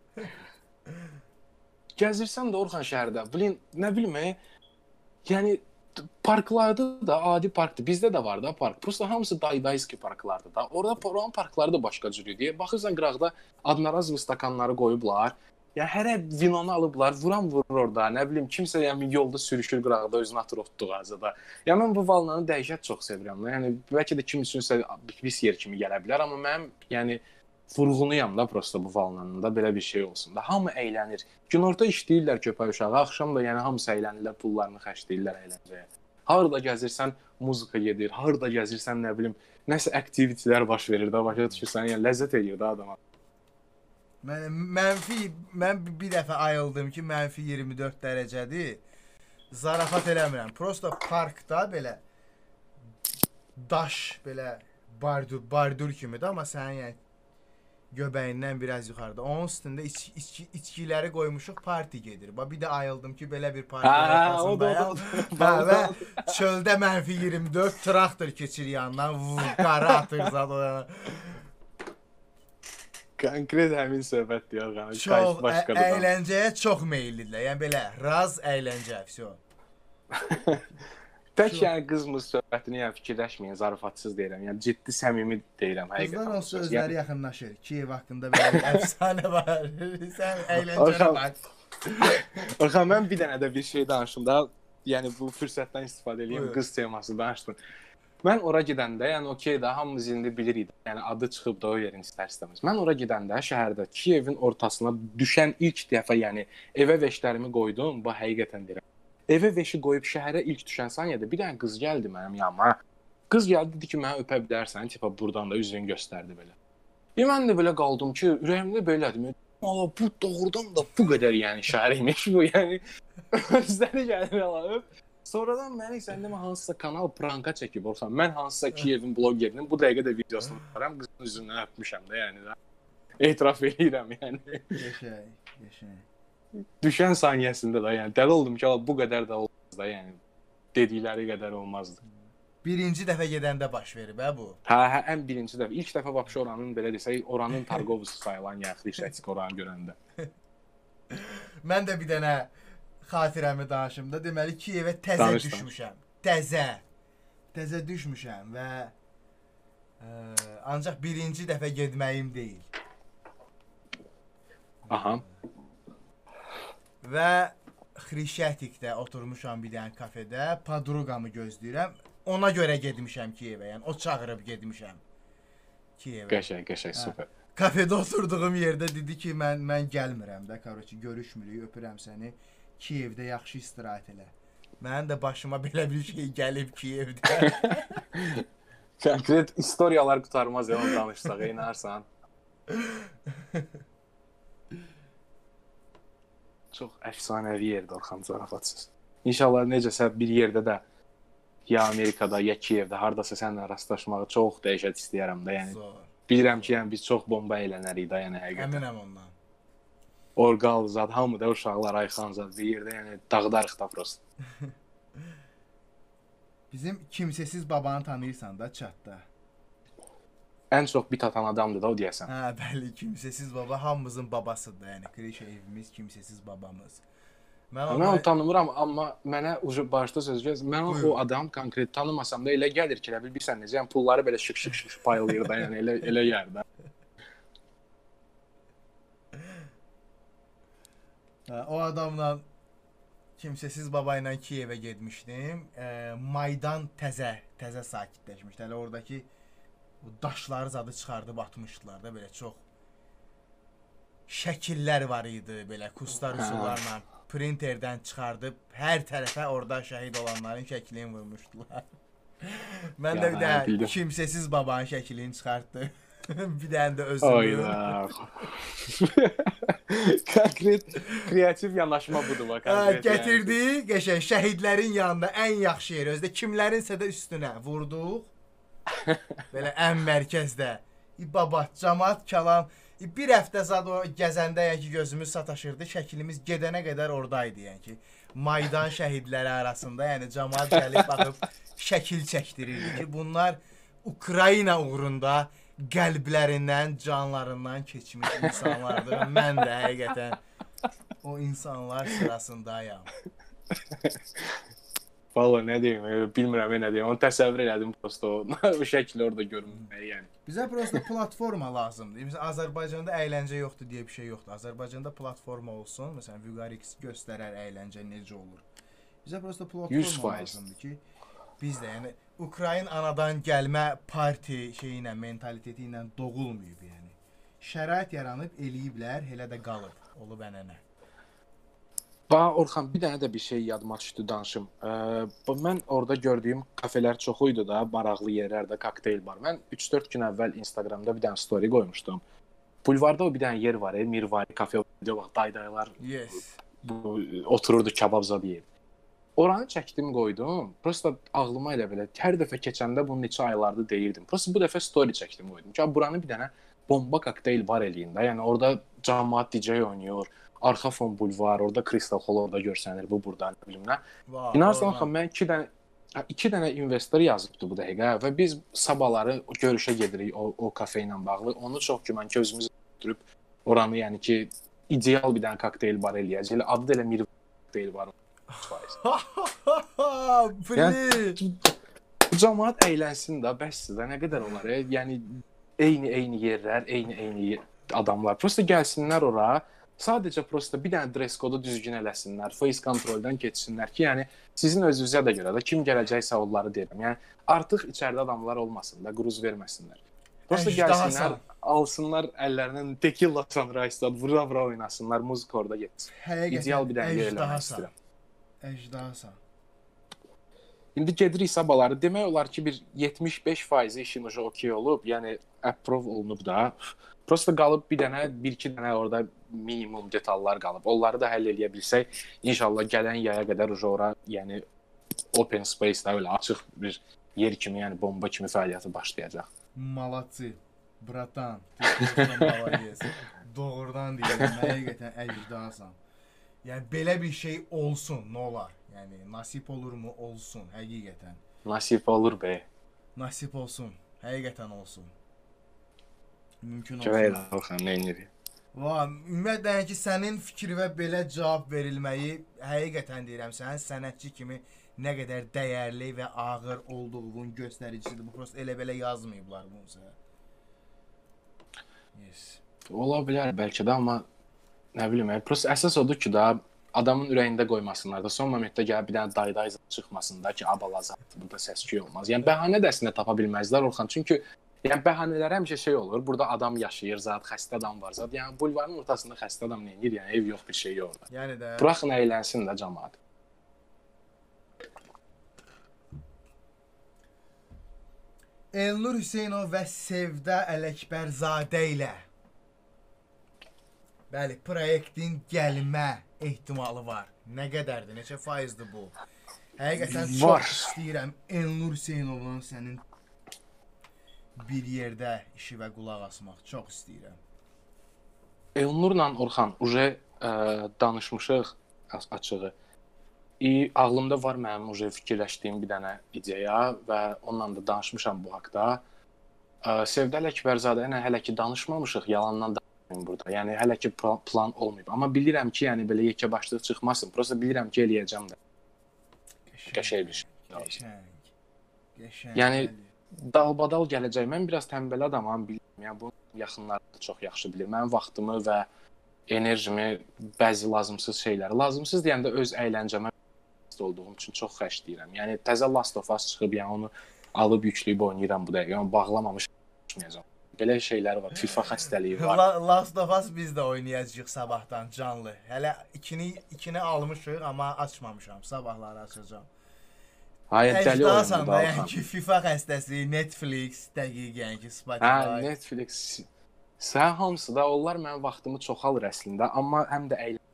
Gəzirsən də Orxan şəhərdə. Bilin, nə bilmək, yəni parklarda da adi parkdır. Bizdə də var da park. Prosta hamısı daydayski parklardır da. Orada oranın parkları da başqa cür idi. Baxırsan qıraqda adnarazlı stakanları qoyublar. Yəni hərə vinonu alıblar, vuran vurur orada. Nə bilim, kimsə yəni yolda sürüşür qıraqda, özünü atır otduğu azada. Yəni mən bu vallanı dəhşət çox sevirəm. Yəni bəlkə də kim üçünsə pis yer kimi gələ bilər, amma mənim yəni vurğunuyam da prosta bu vallanında belə bir şey olsun da. Hamı əylənir. Günorta işləyirlər köpək uşağı, axşam da yəni hamısı əylənirlər, pullarını xərcləyirlər əyləncəyə. Harda gəzirsən muzika gedir, harda gəzirsən nə bilim, nəsə aktivitələr baş verir də, başa düşürsən, yəni ləzzət edir də adama. Mən mənfi, mən bir dəfə ayıldım ki, mənfi iyirmi dörd dərəcədir. Zarafat eləmirəm. Prosta parkda belə daş belə bardur, bardur kimidir, amma sənin yəni göbəyindən biraz yuxarıda. Onun üstündə iç, içki, içkiləri qoymuşuq, parti gedir. Bir də ayıldım ki, belə bir parti ortasındayım. Və çöldə mənfi iyirmi dörd traktor keçir yandan, vur, qara atır zad. Konkret həmin söhbət deyir. Çox əyləncəyə çox meyillidirlər. Yəni belə raz əyləncə, vəsə. Tək yəni qızmız söhbətini yəni fikirləşməyin, zarafatsız deyirəm. Yəni ciddi, səmimi deyirəm həqiqətən. Qızlar olsa özləri yaxınlaşır. Kiyev haqqında belə bir əfsanə var. Sən əyləncəyə bax. Orxan, mən bir dənə də bir şey danışım da, yəni bu fürsətdən istifadə edeyim, qız teması danışdım. Mən ora gedəndə, yəni okey də, hamımız indi bilirik, yəni adı çıxıb da o yerin istər-istəməz. Mən ora gedəndə şəhərdə Kiyevin ortasına düşən ilk dəfə, yəni evə veşlərimi qoydum, bu həqiqətən deyirəm. evə veşi qoyub şəhərə ilk düşən saniyədə bir dənə qız gəldi mənim yanıma. Qız gəldi dedi ki, mənə öpə bilərsən, tipa buradan da üzünü göstərdi belə. E, mən də belə qaldım ki, ürəyimdə belədim. Amma bu doğrudan da bu qədər yəni şəhəriymiş bu, yəni özləri gəlir alalım. Sonradan mənə səndə mən hansısa kanal pranka çəkib olsam, mən hansısa Kiyevin blogerinin bu dəqiqə də videosunu tutarım, qızın üzündən öpmüşəm də, yəni də. Etiraf edirəm, yəni. Yaşay, yaşay. Düşən saniyəsində də, yəni dəli oldum ki, bu qədər də olmaz da, yəni dedikləri qədər olmazdı. Birinci dəfə gedəndə baş verib, hə bu? Hə, hə, ən birinci dəfə. İlk dəfə vəbşə oranın, belə desək, oranın Targovski sayılan yaxşı işlətik oranı görəndə. Mən də bir dənə xatirəmi danışım da, deməli Kiyevə təzə Danış, düşmüşəm. Təzə. Təzə düşmüşəm və ə, ancaq birinci dəfə getməyim deyil. Aha. Və Xrişətikdə oturmuşam bir dənə kafedə, padruqamı gözləyirəm. Ona görə getmişəm Kiyevə, yəni o çağırıb getmişəm Kiyevə. Qəşəng, qəşəng, super. Kafedə oturduğum yerdə dedi ki, mən mən gəlmirəm də, karoçi görüşmürük, öpürəm səni. Kiyevdə yaxşı istirahət elə. Mənim də başıma belə bir şey gəlib Kiyevdə. Konkret istoriyalar qutarmaz ya, onu danışsaq, inarsan. Çox əfsanəvi yerdə Orxan, zarafatsız. İnşallah necəsə bir yerdə də ya Amerikada, ya Kiyevdə, hardasa səninlə rastlaşmağı çox dəhşət istəyərəm də, yəni. Zor. Bilirəm ki, yəni biz çox bomba eylənərik də, yəni həqiqətən. Əminəm ondan. Orqal zad, hamı da uşaqlar, Ayxan zad bir yerdə, yəni dağdarıq da prost. Bizim kimsəsiz babanı tanıyırsan da chatdə. Ən çox bit atan adamdır da o deyəsən. Hə, bəli, kimsəsiz baba hamımızın babasıdır, yəni Krişə evimiz, kimsəsiz babamız. Mən onu, onu tanımıram, amma mənə ucu başda söz göz, mən o, o adam konkret tanımasam da elə gəlir ki, elə bilirsən necə, yəni pulları belə şık şık şık paylayır da, yəni elə elə yerdə. Hə, o adamla kimsəsiz baba ilə Kiyevə getmişdim. E, Maydan təzə, təzə sakitləşmişdi. Hələ oradakı o daşları zadı çıxardıb atmışdılar da belə çox şəkillər var idi belə kustar üsullarla. Printerdən çıxardıb hər tərəfə orada şəhid olanların şəklini vurmuşdular. Mən də bir də kimsəsiz babanın şəklini çıxartdım. Bir dənə də özümü. Konkret kreativ yanaşma budur bax. Gətirdi, qəşəng şəhidlərin yanında ən yaxşı yer, özdə kimlərinsə də üstünə vurduq. Belə ən mərkəzdə. Baba, camaat, kalam. Bir həftə zad o gəzəndə yəni ki, gözümüz sataşırdı, şəklimiz gedənə qədər oradaydı yəni ki. Maydan şəhidləri arasında, yəni camaat gəlib baxıb şəkil çəkdirirdi ki, bunlar Ukrayna uğrunda qəlblərindən, canlarından keçmiş insanlardır. Mən də həqiqətən o insanlar sırasındayam. Valla nə deyim, bilmirəm nə deyim. Onu təsəvvür elədim prosta o, o şəkli orada görünməyi yəni. Bizə prosta platforma lazımdır. Məsələn, Azərbaycanda əyləncə yoxdur deyə bir şey yoxdur. Azərbaycanda platforma olsun. Məsələn, Vüqarix göstərər əyləncə necə olur. Bizə prosta platforma lazımdır ki, biz də yəni Ukrayna anadan gəlmə parti şeyi ilə, mentaliteti ilə doğulmayıb yəni. Şərait yaranıb eləyiblər, elə də qalıb. Olub ənənə. Bax Orxan, bir dənə də bir şey yadıma düşdü danışım. Ee, mən orada gördüyüm kafelər çoxuydu da, maraqlı yerlərdə kokteyl bar. Mən üç dörd gün əvvəl Instagramda bir dənə story qoymuşdum. Bulvarda o bir dənə yer var, Mirvari kafe, bax daydaylar. Yes. Bu otururdu, kabab zad yeyirdi. Oranı çəkdim, qoydum. Prosta ağlıma elə belə hər dəfə keçəndə bunu neçə aylardır deyirdim. Prosta bu dəfə story çəkdim, qoydum ki, buranı bir dənə bomba kokteyl bar eləyin də. Yəni orada cəmaət D J oynayır. Arxa fon bulvar, orada Crystal Hall orada görsənir, bu burada nə bilim nə. İnarsan xan, mən iki dənə iki dənə investor yazıbdı bu dəqiqə və biz sabahları görüşə gedirik o, o kafe ilə bağlı. Onu çox güman ki, özümüz götürüb oranı, yəni ki, ideal bir dənə kokteyl bar eləyəcək. Adı da elə Mirvari kokteyl bar. Yəni, cəmaət əylənsin də, bəsdir də, nə qədər olar, yəni eyni-eyni yerlər, eyni-eyni adamlar. Prosta gəlsinlər ora. Sadəcə prosta bir dənə dress kodu düzgün eləsinlər, face kontroldən keçsinlər ki, yəni sizin özünüzə də görə də kim gələcəksə onları deyirəm. Yəni artıq içəridə adamlar olmasın da, quruz verməsinlər. Prosta gəlsinlər, alsınlar əllərindən tequila sunrise-dan vura-vura oynasınlar, muzika orada getsin. İdeal bir dənə yer eləmək istəyirəm. Əcdasan. İndi gedirik sabaları. Demək olar ki, bir yetmiş beş faizi işin ucu okey olub. Yəni approve olunub da. Prosta qalıb bir dənə, bir-iki dənə orada minimum detallar qalıb. Onları da həll eləyə bilsək, inşallah gələn yaya qədər ucu ora, yəni open space-da öyle açıq bir yer kimi, yəni bomba kimi fəaliyyəti başlayacaq. Malatçı, bratan, Molodez. Doğrudan deyirəm, həqiqətən əcdasan. Yəni belə bir şey olsun, nə olar? Yəni nasip olurmu? Olsun, həqiqətən. Nasip olur be. Nasip olsun, həqiqətən olsun. Mümkün Kömək olsun. Orxan, nə edirik? Va, ümumiyyətlə ki, sənin fikrinə belə cavab verilməyi həqiqətən deyirəm, sənin sənətçi kimi nə qədər dəyərli və ağır olduğunun göstəricisidir. Bu prosta elə belə yazmayıblar bunu sənə. Yes. Ola bilər bəlkə də, amma nə bilim, yəni, prosta əsas odur ki, da adamın ürəyində qoymasınlar da, son momentdə gəlib bir dənə dayday çıxmasın da ki, abalazat, burada səs-küy olmaz. Yəni bəhanə də əslində tapa bilməzlər Orxan, çünki yəni bəhanələr həmişə şey olur, burada adam yaşayır, zat xəstə adam var, zat. Yəni bulvarın ortasında xəstə adam nə edir? Yəni ev yox, bir şey yox orada. Yəni də Buraxın əylənsin də cəmaət. Elnur Hüseynov və Sevda Ələkbərzadə ilə bəli, proyektin gəlmə ehtimalı var. Nə qədərdir? Neçə faizdir bu? Həqiqətən Var. çox istəyirəm Elnur Hüseynovla sənin bir yerdə işi və qulaq asmaq. Çox istəyirəm. Elnurla Orxan uje danışmışıq açığı. İ, ağlımda var mənim uje fikirləşdiyim bir dənə ideya və onunla da danışmışam bu haqda. Sevda Ələkbərzadə ilə hələ ki danışmamışıq, yalandan danışmayım burada. Yəni hələ ki plan olmayıb. Amma bilirəm ki, yəni belə yekə başlıq çıxmasın. Prosta bilirəm ki, eləyəcəm də. Qəşəng bir şey. Qəşəng. Qəşəng. Yəni dalbadal gələcək. Mən biraz tənbəl adamam, bilirəm. Yəni bu yaxınları da çox yaxşı bilir. Mənim vaxtımı və enerjimi, bəzi lazımsız şeyləri, lazımsız deyəndə öz əyləncəmə olduğum üçün çox xərcləyirəm. Yəni təzə Last of Us çıxıb, yəni onu alıb yükləyib oynayıram bu dəqiqə. Yəni bağlamamış olmayacağam. Belə şeylər var. FIFA xəstəliyi var. Last of Us biz də oynayacağıq sabahdan canlı. Hələ ikini ikini almışıq, amma açmamışam. Sabahları açacağam. Hayır, dəli oyundur da. Yəni ki, FIFA xəstəsi, Netflix, dəqiqən ki, Spotify. Hə, Netflix. Sən hamısı da, onlar mənim vaxtımı çoxalır əslində, amma həm də əyləncə.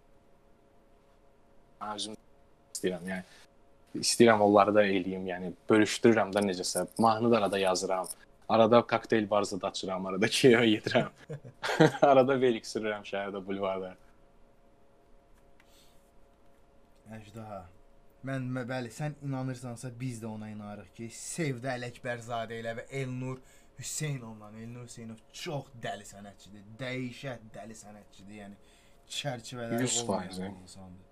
Özüm istəyirəm, yəni istəyirəm onları da eləyim, yəni bölüşdürürəm də necəsə. Mahnı da arada yazıram. Arada kokteyl barısı da açıram, arada kiyo yedirəm. Arada velik sürürəm şəhərdə, bulvarda. Əjdaha. Mən bəli, sən inanırsansa biz də ona inanırıq ki, Sevda Ələkbərzadə ilə və Elnur Hüseynovla, Elnur Hüseynov çox dəli sənətçidir. Dəhşət dəli sənətçidir. Yəni çərçivələri olmayan insandır.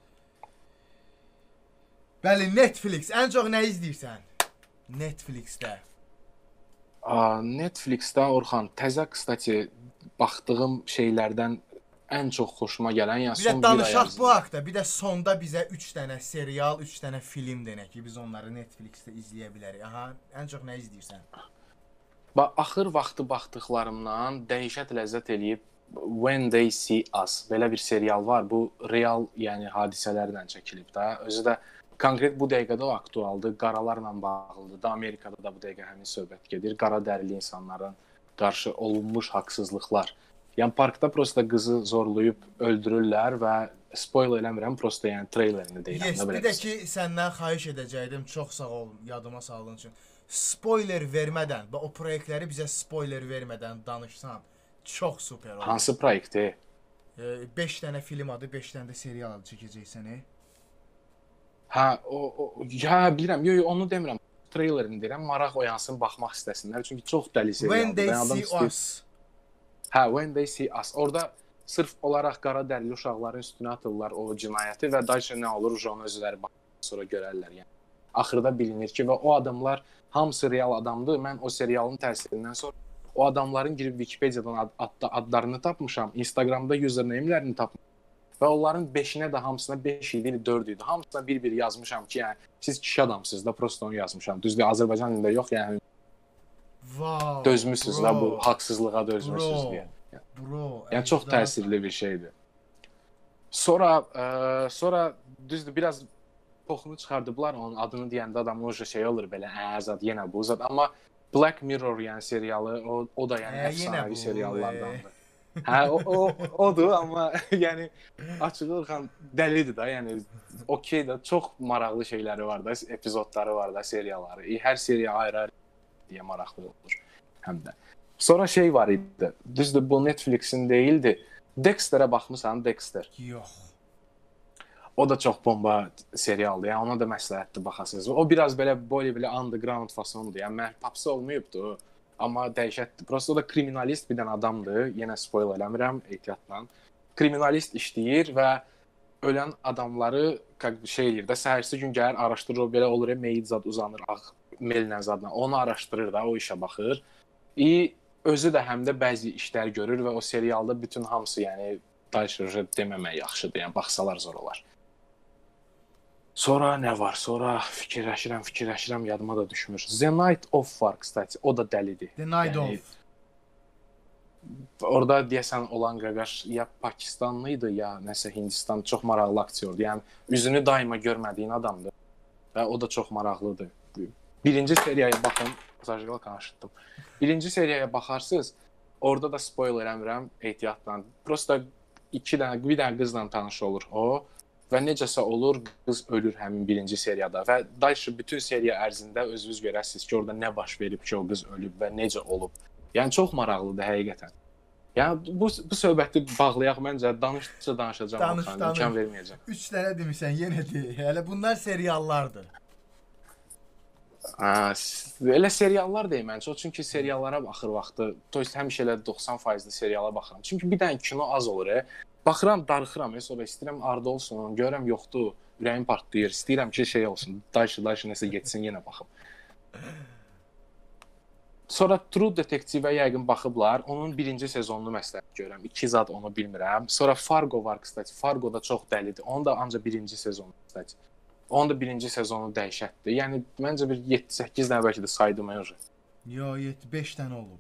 Bəli, Netflix. Ən çox nə izləyirsən? Netflixdə. Aa, Netflixdə Orxan, təzə qıstati baxdığım şeylərdən ən çox xoşuma gələn, yəni bir son də danışaq bu haqda. Bir də sonda bizə üç dənə serial, üç dənə film denək ki, biz onları Netflixdə izləyə bilərik. Aha, ən çox nə izləyirsən? Bax, axır vaxtı baxdıqlarımdan dəhşət ləzzət eləyib When They See Us belə bir serial var. Bu real, yəni hadisələrlə çəkilib də. Özü də konkret bu dəqiqədə o aktualdır. Qaralarla bağlıdır da. Amerikada da bu dəqiqə həmin söhbət gedir. Qara dərili insanların qarşı olunmuş haqsızlıqlar. Yəni parkda prosta qızı zorlayıb öldürürlər və spoiler eləmirəm, prosta yəni trailerini deyirəm. Yes, bir də ki, səndən xahiş edəcəkdim, çox sağ ol yadıma saldığın üçün. Spoiler vermədən və o proyektləri bizə spoiler vermədən danışsan, çox super olur. Hansı proyektdir? beş dənə film adı, beş dənə də serial adı çəkəcəksən, e? Hə, o, o ya bilirəm, yo, yo, onu demirəm. Trailerini deyirəm, maraq oyansın, baxmaq istəsinlər. Çünki çox dəli serialdır. When They See Us. Hə, When They See Us. Orada sırf olaraq qara dərili uşaqların üstünə atırlar o cinayəti və dayıca nə olur, onu özləri baxan sonra görərlər. Yəni axırda bilinir ki, və o adamlar hamısı real adamdır. Mən o serialın təsirindən sonra o adamların girib Wikipediadan ad, ad, adlarını tapmışam, Instagramda username'lərini tapmışam. Və onların beşinə də hamısına beş idi, dörd idi. Hamısına bir-bir yazmışam ki, yəni siz kişi adamsınız da, prosta onu yazmışam. Düzdür, Azərbaycan dilində yox, yəni wow, dözmüsünüz da bu haqsızlığa dözmüsünüz deyə. Bro, yəni çox təsirli bir şeydir. Sonra, ə, sonra düzdür, biraz toxunu çıxardıblar, onun adını deyəndə adam o şey olur belə, ə, zad yenə bu zad, amma Black Mirror yəni serialı, o, o da yəni Ə, yenə əfsanəvi bu, seriallardandır. Hə, o, o odur, amma yəni açığı Orxan dəlidir də, yəni okey də çox maraqlı şeyləri var da, epizodları var da, serialları. Hər seriya ayrı-ayrı deyə maraqlı olur həm də. Sonra şey var idi. Düzdür, bu Netflixin değildi. Dexter'ə baxmısan, Dexter. Yox. O da çox bomba serialdır. Yəni ona da məsləhətdir baxasınız. O biraz belə böyle belə underground fasondur. Yəni məhpapsı olmayıbdı. Amma dəhşətdir. Prosta o da kriminalist bir dənə adamdır. Yenə spoil eləmirəm ehtiyatla. Kriminalist işləyir və ölən adamları şey eləyir də, səhərsi gün gəlir, araşdırır, o belə olur, meyit zad uzanır, ağ melnə zadla. Onu araşdırır da, o işə baxır. İ özü də həm də bəzi işlər görür və o serialda bütün hamısı, yəni daşırır deməmək yaxşıdır. Yəni baxsalar zor olar. Sonra nə var? Sonra fikirləşirəm, fikirləşirəm, yadıma da düşmür. The Night Of var, kstati. O da dəlidir. The Night yəni, Of. Orada deyəsən olan qaqaş ya Pakistanlıydı, ya nəsə Hindistan, çox maraqlı aktyordur. Yəni üzünü daima görmədiyin adamdır və o da çox maraqlıdır. Birinci seriyaya baxın, mesajla danışdım. Birinci seriyaya baxarsınız, orada da spoiler eləmirəm ehtiyatla. Prosta iki dənə, bir dənə qızla tanış olur o və necəsə olur, qız ölür həmin birinci seriyada və dayışı bütün seriya ərzində özünüz görəsiniz ki, orada nə baş verib ki, o qız ölüb və necə olub. Yəni çox maraqlıdır həqiqətən. Yəni bu bu söhbəti bağlayaq, məncə danışdıqca danışacağam, danış, Orxan, danış. imkan verməyəcəm. üç dənə demirsən, yenə de. Hələ bunlar seriallardır. Ha, elə seriallar deyim məncə. Çünki seriallara baxır vaxtı, toyst həmişə elə doxsan faizli seriala baxıram. Çünki bir dənə kino az olur. E. Baxıram, darıxıram, e, sonra istəyirəm arda olsun, görürəm yoxdur, ürəyim partlayır. İstəyirəm ki, şey olsun, dayışı dayışı nəsə getsin, yenə baxım. Sonra True Detective-ə yəqin baxıblar. Onun birinci sezonunu məsləhət görürəm. İki zad onu bilmirəm. Sonra Fargo var, kstati. Fargo da çox dəlidir. Onun da ancaq birinci sezonu, kstati. Onun da birinci sezonu dəhşətdir. Yəni məncə bir yeddi səkkiz dənə bəlkə də saydım mən. Yo, yeddi beş dənə olub.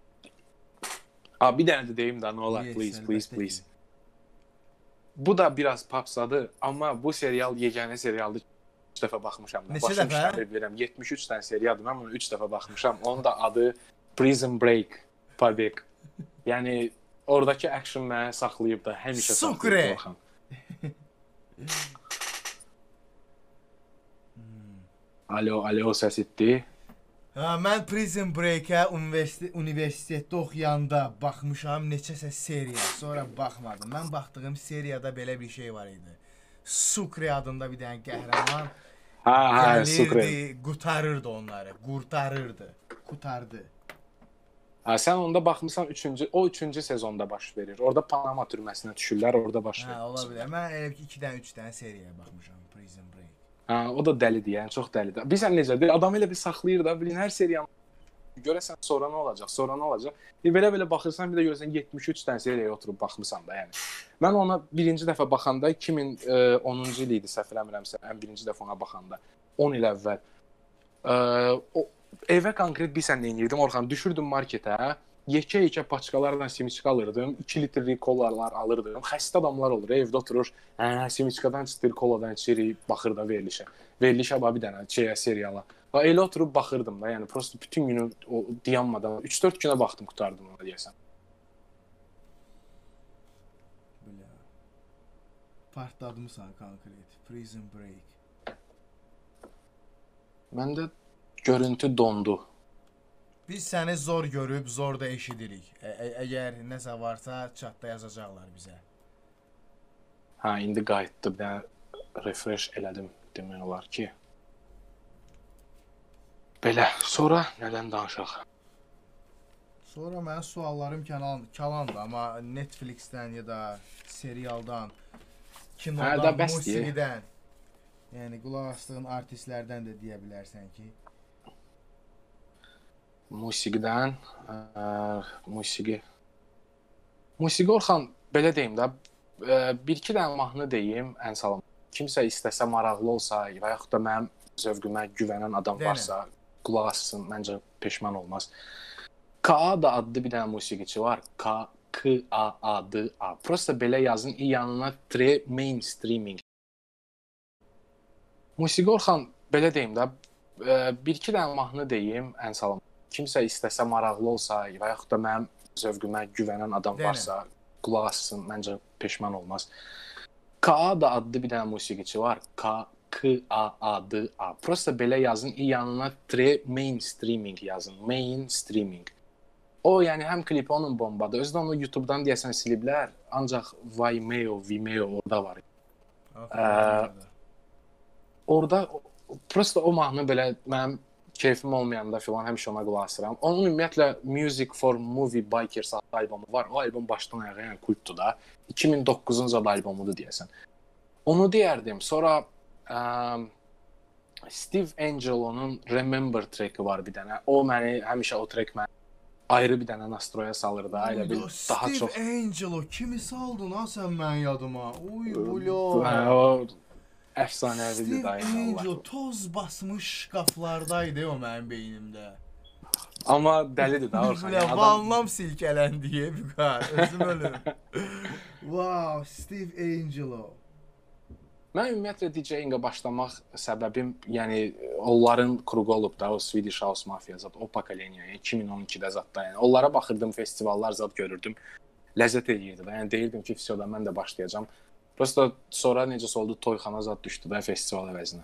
A, bir dənə də deyim də, nə olar, Yes, please, əlbəttə please, ki. please. Bu da biraz papsadı, amma bu serial yeganə serialdır. üç dəfə baxmışam. Neçə Başım dəfə? işləmir, bilirəm. yetmiş üç dənə seriyadır, mən bunu üç dəfə baxmışam. Onun da adı Prison Break, Pobeg. Yəni oradakı action mənə saxlayıb da, həmişə Sukre. saxlayıb Orxan. Alo, alo, səs etdi. Ha, mən Prison Break-ə universitet, universitetdə oxuyanda baxmışam neçəsə seriya, sonra baxmadım. Mən baxdığım seriyada belə bir şey var idi. Sukre adında bir dənə qəhrəman Ha, ha, Sukre. gəlirdi, qurtarırdı onları, qurtarırdı, qurtardı. Ha, sən onda baxmısan üçüncü, o üçüncü sezonda baş verir. Orada Panama türməsinə düşürlər, orada baş verir. Hə, ola bilər. Mən elə ki iki dənə, üç dənə seriyaya baxmışam Prison Break. Ha, o da dəlidir, yəni çox dəlidir. Bilirsən necədir? Adam elə bir saxlayır da, bilin hər seriyanı görəsən sonra nə olacaq, sonra nə olacaq. Bir belə-belə baxırsan, bir də görürsən yetmiş üç dənə seriyaya oturub baxmısan da, yəni. Mən ona birinci dəfə baxanda iki min onuncu il idi, səhv eləmirəmsə, ən birinci dəfə ona baxanda on il əvvəl. Ə, o evə konkret bilsən nə edirdim, Orxan, düşürdüm marketə, yekə-yekə paçkalarla simiçka alırdım, iki litrlik kolalar alırdım. Xəstə adamlar olur, evdə oturur, hə, simiçkadan çıxır, koladan içir, baxır da verilişə. Verilişə bax bir dənə şeyə, seriyala. Və elə oturub baxırdım da, yəni prosta bütün günü o dayanmadan üç dörd günə baxdım, qutardım ona deyəsən. Belə. Partladımsan konkret. Prison Break. Məndə görüntü dondu. Biz səni zor görüb, zor da eşidirik. Ə əgər nəsə varsa, chatda yazacaqlar bizə. Hə, indi qayıtdı. Bir dənə refresh elədim demək olar ki. Belə, sonra nədən danışaq? Sonra mənim suallarım kalan, kalandı, amma Netflixdən ya da serialdan, kinodan, Hə, da bəs deyə. musiqidən, yəni qulaq asdığın artistlərdən də deyə bilərsən ki. Musiqidən, ə, musiqi. Musiqi Orxan, belə deyim də, bir-iki dənə mahnı deyim, ən salam. Kimsə istəsə, maraqlı olsa və yaxud da mənim zövqümə güvənən adam Denə. varsa, qulaq assın, məncə peşman olmaz. K A da adlı bir dənə musiqiçi var. K K A A D A. Prosta belə yazın, yanına tre mainstreaming. Musiqi Orxan, belə deyim də, bir-iki dənə mahnı deyim, ən salam. Kimsə istəsə, maraqlı olsa və yaxud da mənim zövqümə güvənən adam varsa, qulaq assın, məncə peşman olmaz. K A da adlı bir dənə musiqiçi var. K A A D A. Prosta belə yazın, yanına tre mainstreaming yazın. Mainstreaming. O, yəni həm klipi onun bombadır. Özü də onu YouTube-dan deyəsən siliblər. Ancaq Vimeo, Vimeo orada var. Ee, orada prosta o mahnı belə mənim keyfim olmayanda filan həmişə ona qulaq asıram. Onun ümumiyyətlə Music for Movie Bikers adlı albomu var. O albom başdan ayağa yəni kultdur da. iki min doqquzuncu ildə albomudur deyəsən. Onu deyərdim. Sonra um, Steve Angelo'nun Remember track'i var bir dənə. O məni həmişə o track məni ayrı bir dənə nastroya salır da. Elə bir daha çox. Steve Angelo kimi saldın ha sən mənim yadıma. Uy bulo. O əfsanəvidir Steve da. Angelo toz basmış şkaflardaydı o mənim beynimdə. Amma dəlidir da Orxan. Adam... Vallam silkələndi Vüqar. Özüm ölüm. Wow, Steve Angelo. Mən ümumiyyətlə DJingə başlamaq səbəbim, yəni onların kruqu olub da, o Swedish House Mafia zat, o pokoleniya, yəni iki min on ikidə zatda, yəni onlara baxırdım, festivallar zat görürdüm, ləzzət edirdi da, yəni deyirdim ki, fisioda mən də başlayacağam. Prosta sonra necəsə oldu, toyxana zat düşdü da festival əvəzinə.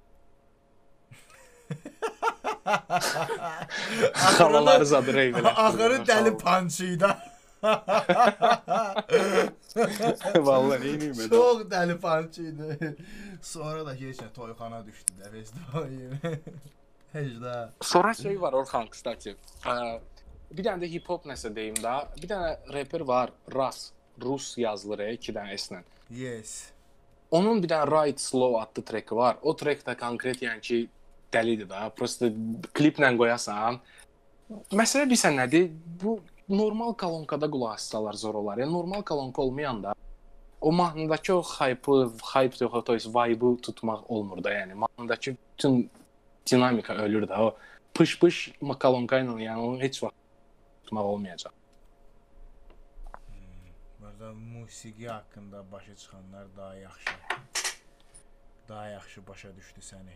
Xalaları zat reyvələr. Axırı dəli pançıydı. Vallahi neyim ben. Çok deli pançıydı. Sonra da geçen toyxana düştü de festival yeri. Hecda. Sonra şey var Orxan, kstati. Bir dənə də hip-hop nəsə deyim da. Bir dənə rapper var, Ras. Rus yazılır, iki dənə S-lə. Yes. Onun bir dənə Ride Slow adlı treki var. O trek də konkret yəni ki, dəlidir da. Prosta kliplə qoyasan. Məsələ bilsən nədir? Bu normal kalonkada qulaq assalar zor olar. Yəni normal kalonka olmayanda o mahnıdakı o hype-ı, hype yox, to есть vibe-ı tutmaq olmur da, yəni mahnıdakı bütün dinamika ölür də. O pış-pış kalonka ilə yəni onu heç vaxt tutmaq olmayacaq. Hmm, burada musiqi haqqında başa çıxanlar daha yaxşı. Daha yaxşı başa düşdü səni.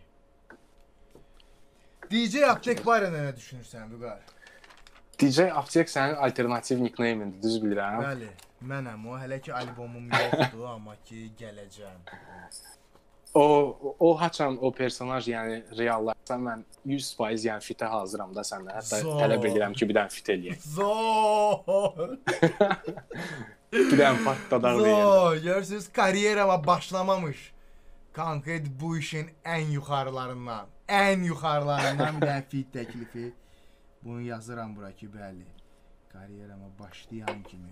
D J Aptek barədə nə düşünürsən Vüqar? D J Aptek sənin alternativ nickname-indir, düz bilirəm. Bəli, mənəm o. Hələ ki albomum yoxdur, amma ki gələcəm. O o haçan o personaj, yəni reallaşsa mən yüz faiz yəni fitə hazıram da səndən. Hətta tələb edirəm ki, bir dənə fit eləyək. Zor. Bir dənə partladaq deyək. Zor. Görürsüz, karyerama başlamamış. Konkret bu işin ən yuxarılarından, ən yuxarılarından bir dənə fit təklifi. Bunu yazıram bura ki, bəli. Karyerama başlayan kimi.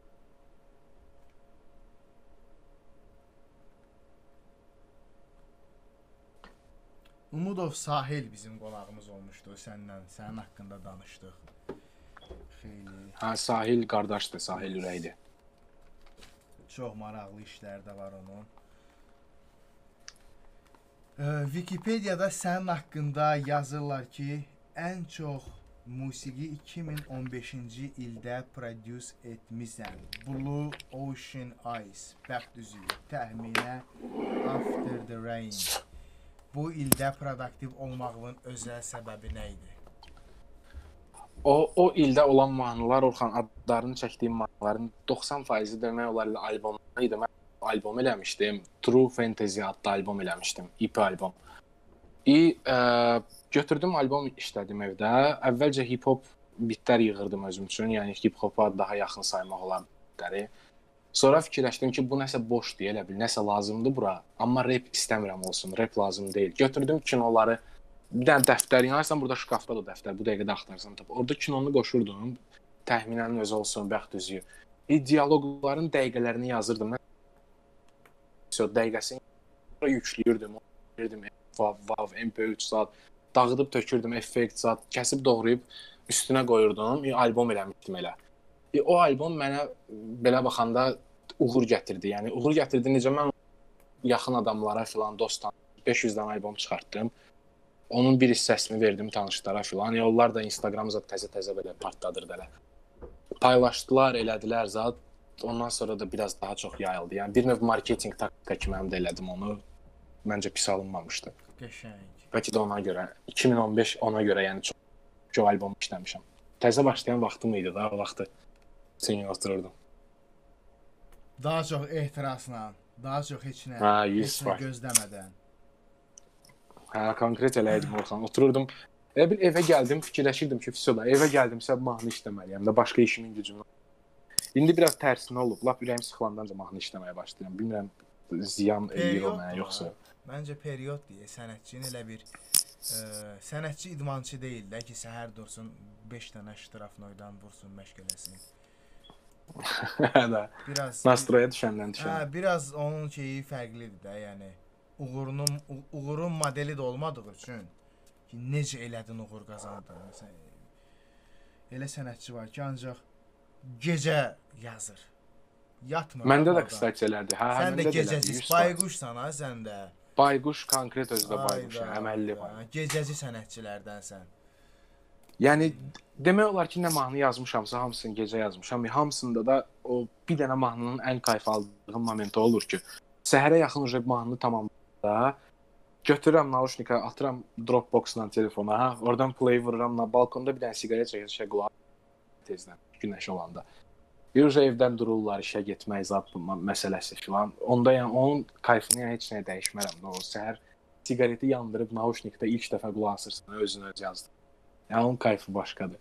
Umudov Sahil bizim qonağımız olmuşdu səndən. Sənin haqqında danışdıq. Xeyli. Ha, Sahil qardaşdır, Sahil ürəkdir. Çox maraqlı işlər də var onun. Ee, Wikipediyada sənin haqqında yazırlar ki, ən çox musiqi iki min on beşinci ildə prodüs etmisən. Blue Ocean Eyes, bəxt üzüyü, təxminə After the Rain. Bu ildə produktiv olmağın özəl səbəbi nə idi? O, o ildə olan mahnılar, Orxan, adlarını çəkdiyim mahnıların doxsan faizi demək olar ilə albomlar idi. Mən albom eləmişdim. True Fantasy adlı albom eləmişdim. E P albom. İ, e, götürdüm albom işlədim evdə. Əvvəlcə hip-hop bitlər yığırdım özüm üçün. Yəni hip-hopa daha yaxın saymaq olan bitləri. Sonra fikirləşdim ki, bu nəsə boşdur, elə bil, nəsə lazımdır bura. Amma rap istəmirəm olsun, rap lazım deyil. Götürdüm kinoları. Bir dənə dəftər, yanarsan burada şkafda da dəftər, bu dəqiqədə axtarsan tap. Orada kinonu qoşurdum. Təxminənin özü olsun, bəxt üzüyü. E, dialoqların dəqiqələrini yazırdım. Mən dəqiqəsini yükləyirdim. Verirdim vav, vav, M P üç saat. Dağıdıb tökürdüm, effekt saat. Kəsib doğrayıb üstünə qoyurdum. E, albom eləmişdim elə. E, o albom mənə belə baxanda uğur gətirdi. Yəni uğur gətirdi necə mən yaxın adamlara filan, dostlar beş yüz dənə albom çıxartdım. Onun bir hissəsini verdim tanışlara filan. Yəni onlar da Instagram zat təzə-təzə belə partladırdı elə. Paylaşdılar, elədilər zat. Ondan sonra da biraz daha çox yayıldı. Yəni bir növ marketinq taktika kimi həm də elədim onu. məncə pis alınmamışdı. Qəşəng. Bəlkə də ona görə iki min on beş ona görə yəni çox çox albom işləmişəm. Təzə başlayan vaxtım idi da, o vaxtı üçün otururdum. Daha çox ehtirasla, daha çox heç nə, Ha, heç yüz nə var. gözləmədən. Hə, konkret elə idim Orxan. Otururdum. Elə bir evə gəldim, fikirləşirdim ki, fisoda, evə gəldimsə mahnı işləməliyəm da, başqa işimin gücüm. İndi biraz tərsinə olub. Lap ürəyim sıxılandanca mahnı işləməyə başlayıram. Bilmirəm ziyan eləyir o mənə yoxsa. Məncə period deyə sənətçinin elə bir ə, sənətçi idmançı deyil də ki, səhər dursun beş dənə ştrafnoydan vursun, məşq eləsin. Hə, Biraz nastroya düşəndən düşən. Hə, biraz onun şeyi fərqlidir də, yəni uğurunun u- uğurun modeli də olmadığı üçün ki, necə elədin uğur qazandın. Məsələn, elə sənətçi var ki, ancaq gecə yazır. Yatmır. Məndə də orada. qısaçələrdir. Hə, Sən də məndə gecəci elədir, bayquşsan ha, sən də. Bayquş konkret özdə bayquş, Ayda, əməlli ayda. bayquş. Gecəci sənətçilərdənsən. Yəni demək olar ki, nə mahnı yazmışamsa, hamısını gecə yazmışam. Hamısında da o bir dənə mahnının ən kayf aldığım momenti olur ki, səhərə yaxın uje mahnını tamamlayanda götürürəm naushnika, atıram Dropbox-dan telefona, ha, oradan play vururam, na balkonda bir dənə siqaret çəkir, qulaq tezdən günəş olanda. Bir uje evdən dururlar, işə getmək zat məsələsi filan. Onda yəni onun kayfını yəni heç nəyə dəyişmərəm də. O səhər siqareti yandırıb naushnikdə ilk dəfə qulaq asırsan, özün öz yazdın. Yəni onun kayfı başqadır.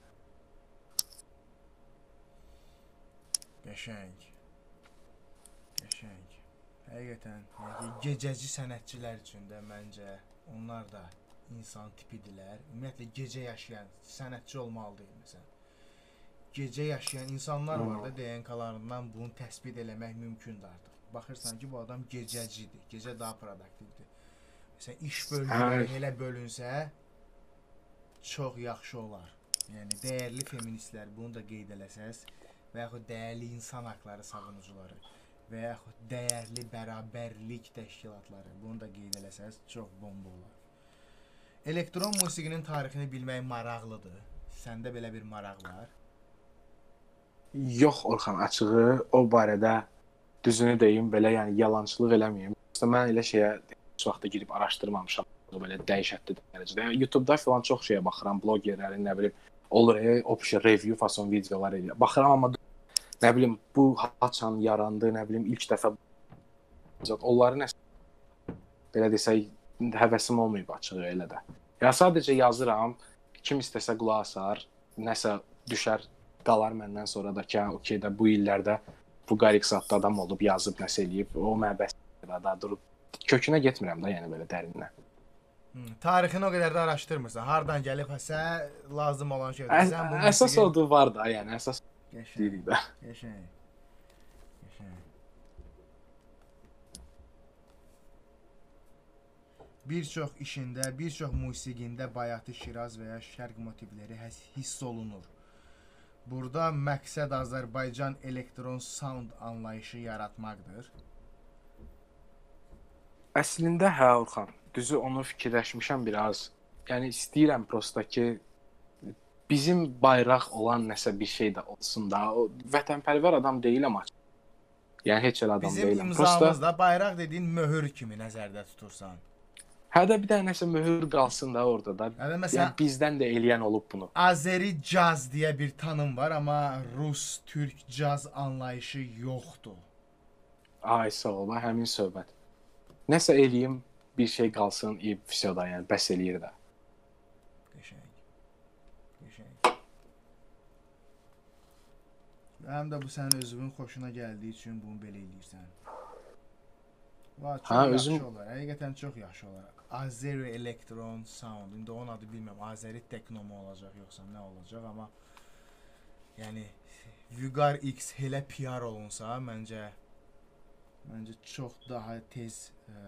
Qəşəng. Qəşəng. Həqiqətən, yəni gecəci sənətçilər üçün də məncə onlar da insan tipidirlər. Ümumiyyətlə gecə yaşayan sənətçi olmalıdır məsələn. Gecə yaşayan insanlar var da, D N K-larından bunu təsbit eləmək mümkündür artıq. Baxırsan ki, bu adam gecəcidir, gecə daha produktivdir. Məsələn, iş bölgüləri elə bölünsə çox yaxşı olar. Yəni dəyərli feministlər bunu da qeyd eləsəz və yaxud dəyərli insan haqları savunucuları və yaxud dəyərli bərabərlik təşkilatları bunu da qeyd eləsəz çox bomba olar. Elektron musiqinin tarixini bilmək maraqlıdır. Səndə belə bir maraq var? Yox Orxan, açığı o barədə düzünü deyim, belə yəni yalançılıq eləməyim. Məsələn, mən elə şeyə heç vaxt girib araşdırmamışam, belə dəhşətli dərəcədə. Yəni YouTube-da filan çox şeyə baxıram, blogerlərin, nə bilim, olur, e, option review fason videolar edir. Baxıram amma nə bilim, bu haçan yarandı, nə bilim, ilk dəfə onları nə belə desək, həvəsim olmayıb açığı elə də. Ya sadəcə yazıram, kim istəsə qulaq asar, nəsə düşər, qalar məndən sonra da ki, okey də bu illərdə bu qariqsatda adam olub, yazıb, nəsə eləyib, o məbəsdə da durub kökünə getmirəm də, yəni belə dərindən. Hmm, tarixini o qədər də araşdırmırsan. Hardan gəlib həsə lazım olan şeydir. Sən bu Əsas musiqi... olduğu var da, yəni əsas deyirik də. Qəşəng. Qəşəng. Bir çox işində, bir çox musiqində Bayatı, Şiraz və ya Şərq motivləri hiss olunur. Burada məqsəd Azərbaycan elektron sound anlayışı yaratmaqdır. Əslində hə Orxan, düzü onu fikirləşmişəm biraz. Yəni istəyirəm prosta ki bizim bayraq olan nəsə bir şey də olsun da. O vətənpərvər adam deyiləm açıq. Yəni heç elə adam Bizim deyiləm. Bizim imzamızda prosta... bayraq dediyin möhür kimi nəzərdə tutursan. Hə də bir dənə nəsə möhür qalsın da orada da. Yəni, məsələn, yəni bizdən də eləyən olub bunu. Azeri caz deyə bir tanım var, amma Rus, Türk caz anlayışı yoxdur. Ay sağ ol, həmin söhbət. Nəsə eləyim, bir şey qalsın, iyi fisioda, yəni bəs eləyir də. Qəşəng. Qəşəng. Həm də bu sənin özünün xoşuna gəldiyi üçün bunu belə eləyirsən. Va, çox ha, yaxşı özüm... olar. Həqiqətən çox yaxşı olar. Azeri elektron sound. İndi onun adı bilmirəm. Azeri tekno mu olacaq yoxsa nə olacaq, amma yəni Vüqar X elə P R olunsa, məncə məncə çox daha tez ə...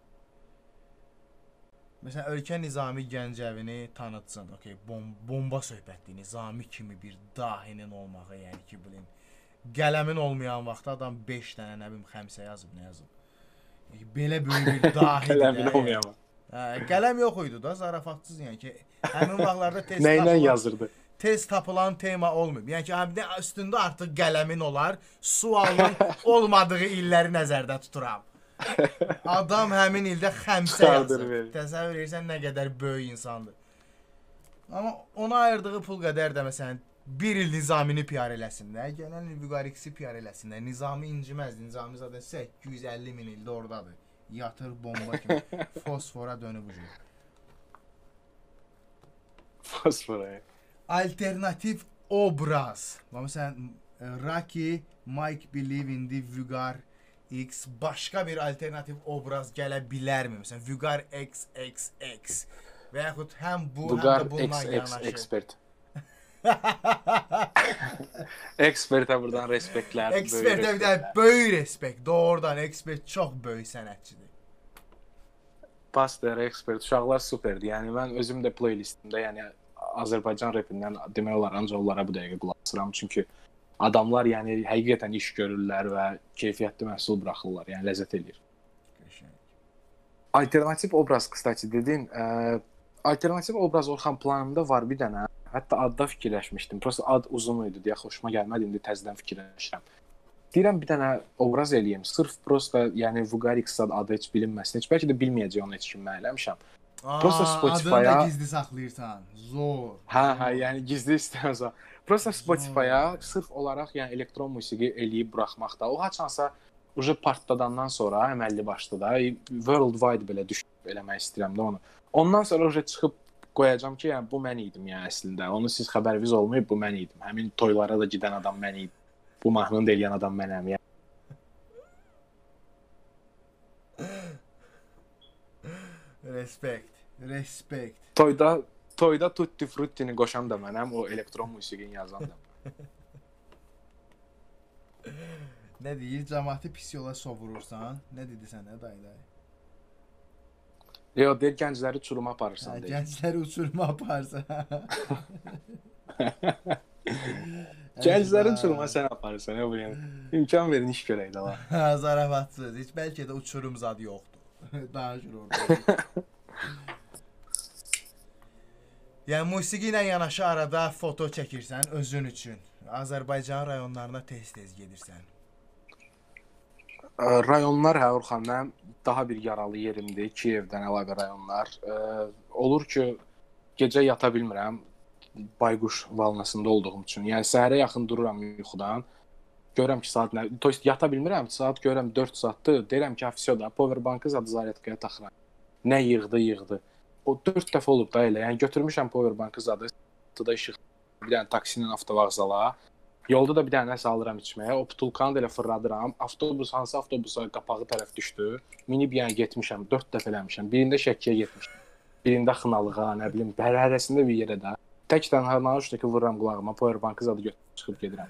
Məsələn, Ölkə Nizami Gəncəvini tanıtsın. Okay, bom bomba söhbətdir. Nizami kimi bir dahinin olmağı, yəni ki, bilin. Qələmin olmayan vaxtda adam beş dənə nə bilim xəmsə yazıb, nə yazıb. Belə böyük bir dahi qələmin olmayan. Hə, qələm yox idi da, zarafatsız yəni ki, həmin vaxtlarda tez nə ilə yazırdı? Tez tapılan tema olmayıb. Yəni ki, həm də üstündə artıq qələmin olar, sualın olmadığı illəri nəzərdə tuturam. Adam həmin ildə xəmsə Çıxardır yazır. verir. Təsəvvür edirsən nə qədər böyük insandır. Amma ona ayırdığı pul qədər də məsələn bir il Nizamini piyar eləsinlər, gələn il Vüqar X-i piyar eləsinlər. Nizami inciməz. Nizami zaten səkkiz yüz əlli min ildə oradadır. Yatır bomba kimi. Fosfora dönüb ucu. Fosfora. Alternativ obraz. Məsələn, Rocky, Mike Believe in the Vüqar X başqa bir alternativ obraz gələ bilərmi? Məsələn, Vüqar X X X və yaxud həm bu, Vüqar həm də bununla X X yanaşı. ekspert. Ekspertə buradan respektlər. Ekspertə bir də böyük respekt. Doğrudan ekspert çox böyük sənətçidir. Pastor, ekspert, uşaqlar superdir. Yəni mən özüm də playlistimdə, yəni Azərbaycan repindən demək olar ancaq onlara bu dəqiqə qulaq asıram. Çünki adamlar yəni həqiqətən iş görürlər və keyfiyyətli məhsul buraxırlar. Yəni ləzzət eləyir. Qəşəng. Alternativ obraz kısaca dedin. Ə, alternativ obraz Orxan planımda var bir dənə. Hətta adda fikirləşmişdim. Prosta ad uzun idi deyə xoşuma gəlmədi. İndi təzədən fikirləşirəm. Deyirəm bir dənə obraz eləyim. Sırf prosta yəni Vüqar X adı heç bilinməsin. Heç bəlkə də bilməyəcək onu heç kim mən eləmişəm. Prosta Spotify-a adını da gizli saxlayırsan. Zor. Hə, hə, yəni gizli istəmirsən. Prosta Spotify-a sırf olaraq yəni elektron musiqi eləyib buraxmaqda. O haçansa uje partladandan sonra əməlli başlı da worldwide belə düşüb eləmək istəyirəm də onu. Ondan sonra uje çıxıb qoyacağam ki, yəni bu mən idim yəni əslində. Onu siz xəbəriniz olmayıb, bu mən idim. Həmin toylara da gedən adam mən idim. Bu mahnını da eləyən adam mənəm. Yəni. Respekt. Respekt. Toyda toyda Tutti Frutti'ni qoşan da mənəm, o elektron musiqini yazan da. Nə deyir? Cəmaatı pis yola sovurursan. Nə dedi sənə dayı dayı? Yox, deyir gəncləri uçuruma aparırsan Hə, deyir. gəncləri uçuruma aparsan. Gənclərin uçuruma sən aparırsan, ya bu yəni. İmkan verin iş görək də var. Ha, zarafatsız. Heç bəlkə də uçurum zad yoxdur. Danışır orada. Yəni musiqi ilə yanaşı arada foto çəkirsən özün üçün. Azərbaycan rayonlarına tez-tez gedirsən. Rayonlar hə Orxan, mənim daha bir yaralı yerimdir. Kiyevdən əlavə rayonlar. Ə, olur ki, gecə yata bilmirəm. Bayquş valnasında olduğum üçün. Yəni səhərə yaxın dururam yuxudan. Görürəm ki, saat nə, to есть yata bilmirəm. Saat görürəm dörd saatdır. Deyirəm ki, afisyo da powerbankı zad zaryadkaya taxıram. Nə yığdı, yığdı. O dörd dəfə olub da elə. Yəni götürmüşəm powerbankı zadı. Da işıq bir dənə taksi ilə avtovağzala. Yolda da bir dənə nəsə alıram içməyə. O butulkanı da elə fırladıram. Avtobus hansı avtobusa qapağı tərəf düşdü. Minib yəni getmişəm. dörd dəfə eləmişəm. Birində Şəkiyə getmişəm. Birində Xınalığa, nə bilim, hərəsində bir yerə də. Tək tənha nauşdakı vururam qulağıma. Powerbankı zadı götürüb çıxıb gedirəm.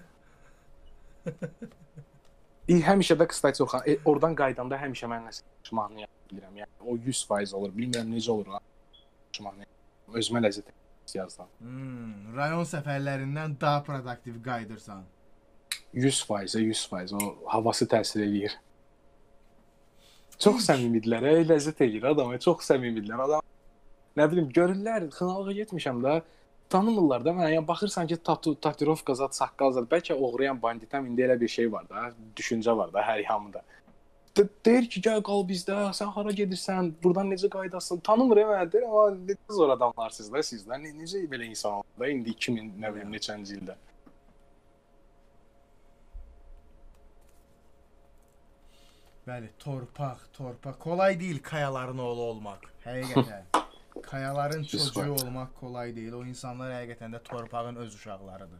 Həmişə də kısaca Orxan, e, oradan qaydanda həmişə mən nəsə mahnı bilirəm. Yəni o yüz faiz olur. Bilmirəm necə olur. Mahnı özümə ləzzət yazdım. Hmm, rayon səfərlərindən daha produktiv qayıdırsan. yüz faiz, yüz faiz o havası təsir eləyir. Çox səmimidirlər, ey ləzzət eləyir adama, çox səmimidirlər. Adam nə bilim görürlər, Xınalığa getmişəm də tanımırlar da mənə. Yəni baxırsan ki, tatu, tatuirovka zad, saqqal zad, bəlkə oğrayan banditəm indi elə bir şey var da, düşüncə var da hər yanımda. De deyir ki, gəl qal bizdə, sən hara gedirsən, buradan necə qaydasın? Tanımır mən, deyir, amma necə zor adamlarsınız da sizlər, ne, necə belə insan olur da indi iki min nə bilim neçənci ildə. Bəli, torpaq, torpaq. Kolay deyil kayaların oğlu olmaq. Həqiqətən. Kayaların çocuğu olmaq kolay deyil. O insanlar həqiqətən də torpağın öz uşaqlarıdır.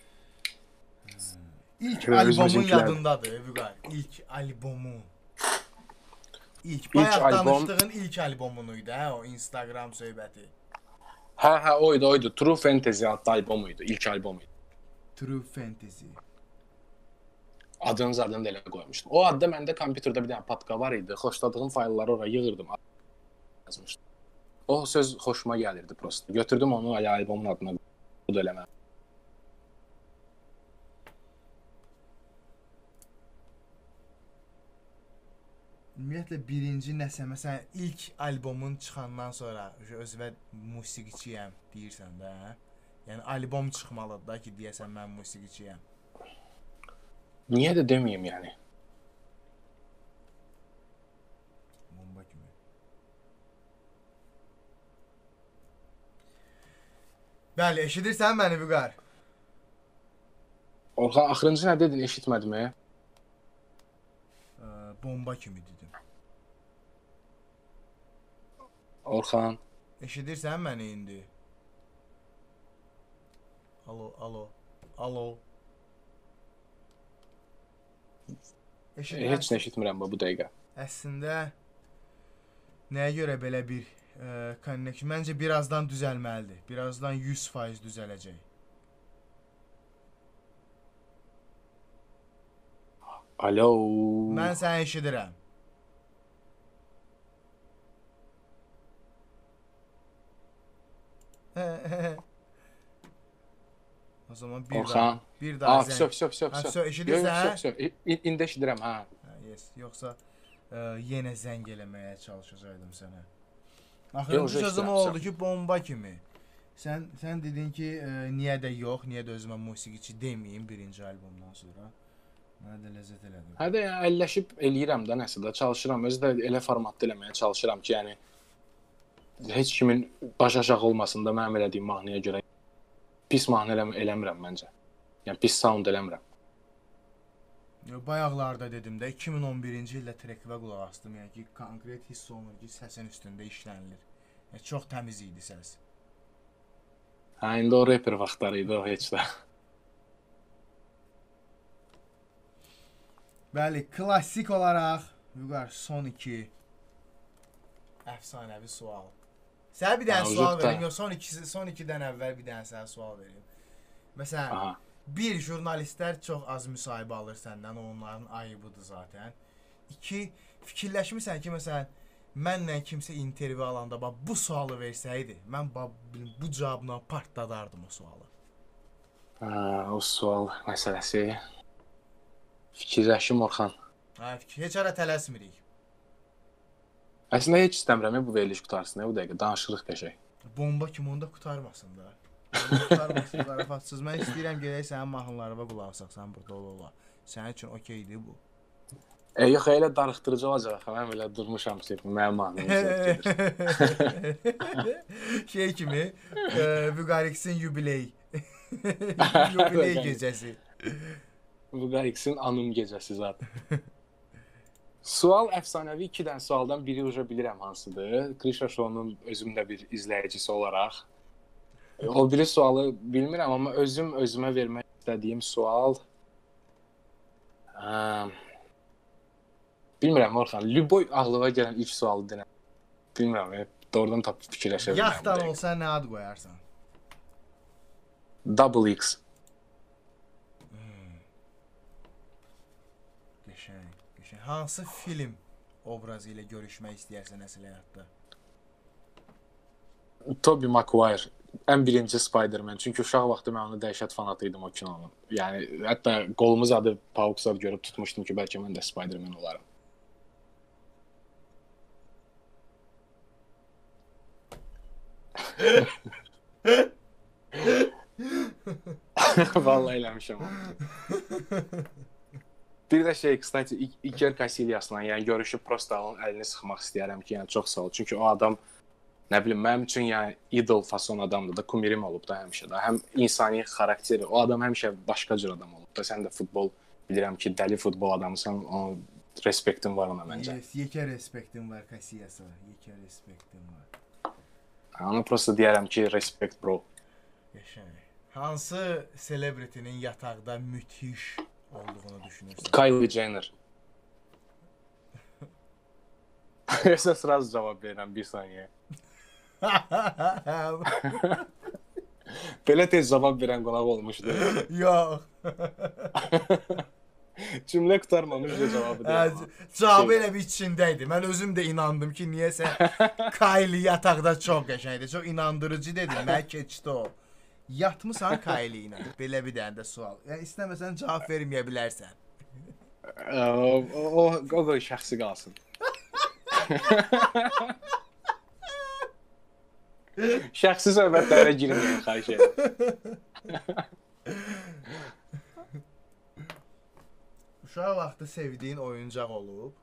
İlk albomun yadındadır, Vüqar. İlk albomu. İlk bayaq albom... danışdığın ilk albomunuydu, hə, o Instagram söhbəti. Hə, hə, oydu, oydu. True Fantasy adlı albomuydu, ilk albomuydu. True Fantasy. Adını zaten də elə qoymuşdum. O adda məndə kompüterdə bir dənə patka var idi. Xoşladığım faylları oraya yığırdım, yazmışdım. O söz xoşuma gəlirdi prosta. Götürdüm onu albomun adına. Bu da eləmə. Ümumiyyətlə birinci nəsə, məsələn, ilk albomun çıxandan sonra özümə musiqiçiyəm deyirsən də, hə? Yəni albom çıxmalıdır da ki, deyəsən mən musiqiçiyəm. Yəni. Niyə də deməyim yəni? Bəli, eşidirsən məni Vüqar? Orxan, axırıncı nə dedin, eşitmədim. E? Ə, bomba kimi dedim. Orxan. Eşidirsən məni indi? Alo, alo, alo. Eşidirəm. Heç nə eşitmirəm bu dəqiqə. Əslində nəyə görə belə bir ə, connection? Məncə birazdan düzəlməlidir. Birazdan yüz faiz düzələcək. Alo. Mən səni eşidirəm. O zaman bir Orxan. daha, bir daha Aa, zəng. söp, söp, söp, Ha, söp. sö- eşidirsən? Söp, söp. İndi eşidirəm, hə. Ha, yes. Yoxsa ə, yenə zəng eləməyə çalışacaqdım sənə. Yox, Axırıncı yox, sözüm istəyirəm, oldu ki, bomba kimi. Sən sən dedin ki, ə, niyə də yox, niyə də özümə musiqiçi deməyim birinci albomdan sonra. Mənə də ləzzət elədi. Hə də yəni əlləşib eləyirəm də nəsə də çalışıram. Özü də elə formatda eləməyə çalışıram ki, yəni heç kimin baş aşağı olmasın da mənim elədiyim mahnıya görə pis mahnı eləm eləmirəm məncə. Yəni pis sound eləmirəm. Yo, bayaqlarda dedim də iki min on birinci ildə trekvə qulaq asdım. Yəni ki, konkret hiss olunur ki, səsin üstündə işlənilir. Yəni çox təmiz idi səs. Hə, indi o rapper vaxtları idi o heç də. Bəli, klassik olaraq Vüqar son iki əfsanəvi sual. Sənə bir dənə Ha, sual uzaqda. verim, yox son ikisi son ikidən əvvəl bir dənə sənə sual verim. Məsələn, Aha. bir jurnalistlər çox az müsahibə alır səndən, onların ayıbıdır zaten. İki, fikirləşmirsən ki, məsələn, mənlə kimsə intervyu alanda bax bu sualı versəydi, mən bax, bu cavabla partladardım o sualı. Ha, o sual məsələsi. Fikirləşim Orxan. Ha, fikir, heç ara tələsmirik. Əslində heç istəmirəm bu veriliş qutarsın, bu dəqiqə danışırıq qəşəng. Bomba kimi onda qurtarmasın da. Onda qurtarmasın zarafatsız. Mən istəyirəm gedək sənin mahnılarına qulaq asaq, sən burada ola. Sənin üçün okeydir bu. E, yox, elə darıxdırıcı olacaq. Mən elə durmuşam ki, mənim mahnım gedir. Şey kimi, e, Vüqarix'in yubiley. Yubiley gecəsi. Vüqarix'in anım gecəsi zaten. Sual əfsanəvi iki dənə sualdan biri uca bilirəm hansıdır. Krisha Show'nun özüm də bir izləyicisi olaraq. O biri sualı bilmirəm, amma özüm özümə vermək istədiyim sual... Hə... Bilmirəm Orxan, Lüboy ağlıma gələn ilk sualı denəm. Bilmirəm, doğrudan tapıb fikirləşə bilmirəm. Yaxdan olsa nə ad qoyarsan? Double X. Qəşəng, qəşəng. Hansı film obrazı ilə görüşmək istəyərsən əsl həyatda? Tobey Maguire. Ən birinci Spider-Man. Çünki uşaq vaxtı mən onu dəhşət fanatı idim o kinonun. Yəni, hətta qolumuz adı Pauksad görüb tutmuşdum ki, bəlkə mən də Spider-Man olaram. Vallahi eləmişəm onu. Bir də şey, kstati, İker Casillas'la yəni görüşüb prosta onun əlini sıxmaq istəyərəm ki, yəni çox sağ ol. Çünki o adam, nə bilim, mənim üçün yəni idol fason adamdır da, kumirim olub da həmişə də. Həm insani xarakteri, o adam həmişə başqa cür adam olub da. Sən də futbol, bilirəm ki, dəli futbol adamısan, onun respektin var ona məncə. Yes, yekə respektim var Casillas'a, yekə respektim var. Ona prosta deyərəm ki, respect bro. Qəşəng. Hansı celebrity'nin yataqda müthiş olduğunu düşünürsən? Kylie Jenner. Əsas raz cavab verirəm bir saniyə. Belə tez cavab verən qonaq olmuşdu. Yox. Cümlə qurtarmamış da cavabı deyəm. Cavabı elə bir içində idi. Mən özüm də inandım ki, niyəsə Kylie yataqda çox qəşəngdir. Çox inandırıcı dedim. Mən keçdi o. Yatmısan Kylie ilə? Belə bir dənə də sual. Yəni istəməsən cavab verməyə bilərsən. O, o, o, o şəxsi qalsın. Şəxsi söhbətlərə girməyin, xahiş edirəm. Uşaq vaxtı sevdiyin oyuncaq olub?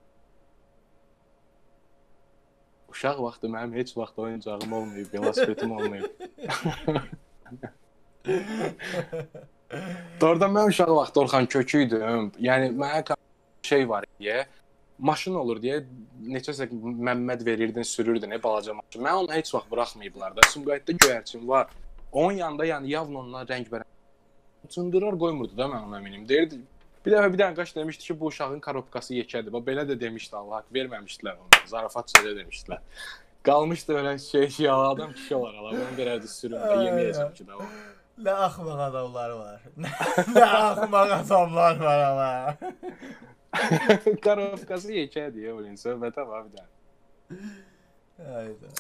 Uşaq vaxtı mənim heç vaxt oyuncağım olmayıb, velosipedim olmayıb. Doğrudan mən uşaq vaxtı Orxan kökü idim. Yəni mənə şey var deyə, maşın olur deyə neçəsə Məmməd verirdin, sürürdün, e, balaca maşın. Mən onu heç vaxt buraxmayıblar da. Sumqayıtda göyərçin var. Onun yanında yəni yavla ondan rəngbərəng cındırar qoymurdu da mən ona minim. Deyirdi, bir dəfə bir dənə qaç demişdi ki, bu uşağın korobkası yekədir. Bax belə də demişdi Allah, verməmişdilər onu. Zarafatça da demişdilər. Qalmışdı belə şey, şey adam kişi olaraq. Onu verərdi sürümdə, yeməyəcəm ki də o. Nə axmaq adamlar var. Nə axmaq adamlar var ama. Korobkası yekədir ya, öyle söhbətə var bir dənə. Hayda.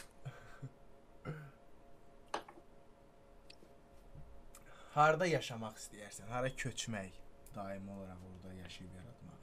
Harda yaşamaq istəyirsən? Hara köçmək? Daim olaraq orada yaşayıb yaratmaq.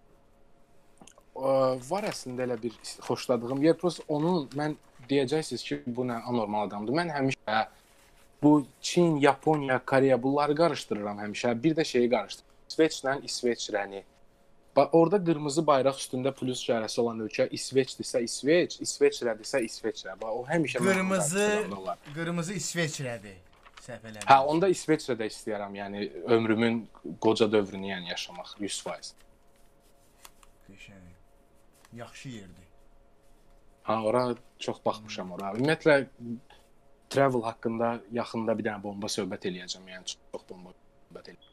Var əslində elə bir xoşladığım yer. Prosta onun mən deyəcəksiniz ki, bu nə anormal adamdır. Mən həmişə bu Çin, Yaponiya, Koreya bunları qarışdırıram həmişə. Bir də şeyi qarışdırıram. İsveçlə İsveçrəni. Bax orada qırmızı bayraq üstündə plus işarəsi olan ölkə İsveçdirsə İsveç, İsveçrədirsə İsveçrə. Bax o həmişə qırmızı qırmızı İsveçrədir. Səhv eləmirəm. Hə, onda İsveçrədə istəyirəm, yəni ömrümün qoca dövrünü yəni yaşamaq yüz faiz. Qəşəng. Yaxşı yerdir. Ha, ora çox baxmışam ora. Ümumiyyətlə travel haqqında yaxında bir dənə bomba söhbət eləyəcəm, yəni çox bomba söhbət eləyəcəm.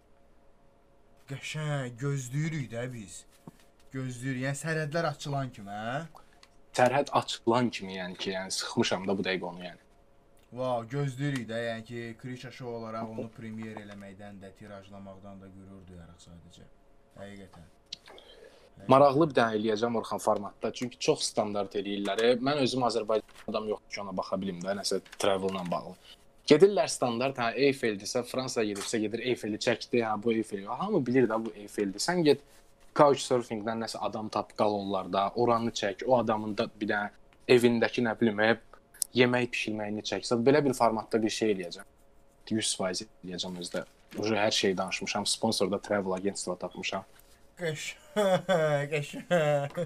Qəşəng, gözləyirik də biz. Gözləyirik. Yəni sərhədlər açılan kimi, hə? Sərhəd açılan kimi, yəni ki, yəni sıxmışam da bu dəqiqə onu yəni. Wow, gözləyirik də, yəni ki, Krişa show olaraq onu premyer eləməkdən də, tirajlamaqdan da qürur duyaraq sadəcə. Həqiqətən. Maraqlı bir dənə eləyəcəm Orxan formatda, çünki çox standart eləyirlər. Mən özüm Azərbaycan adam yoxdur ki, ona baxa bilim də, nəsə travel-la bağlı. Gedirlər standart, hə, Eyfeldirsə, Fransaya gedibsə, gedir Eyfeli çəkdi, hə, bu Eyfel. Hamı bilir də bu Eyfeldir. Sən get Couchsurfing-dən nəsə adam tap, qal onlarda, oranı çək, o adamın da bir dənə evindəki nə bilim, hep yemək pişirməyini çəksə, belə bir formatda bir şey eləyəcəm. yüz faiz eləyəcəm özdə. Ucu hər şeyi danışmışam, sponsorda travel agentstva tapmışam. Qəşəng, qəşəng.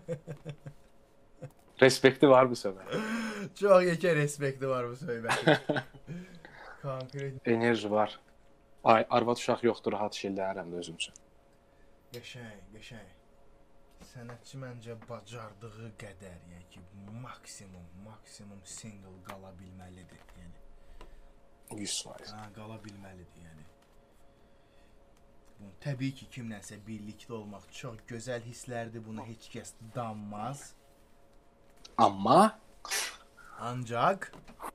Respekti var bu söhbət. Çox yekə respekti var bu söhbətin. Konkret. Enerji var. Ay, arvad uşaq yoxdur, rahat şeylərəm də özüm üçün. Qəşəng, qəşəng. Sənətçi məncə bacardığı qədər, yəni ki, maksimum, maksimum single qala bilməlidir, yəni. yüz faiz. Ha, qala bilməlidir, yəni. Bu, təbii ki, kimlənsə birlikdə olmaq çox gözəl hisslərdir, bunu heç kəs danmaz. Amma Ancaq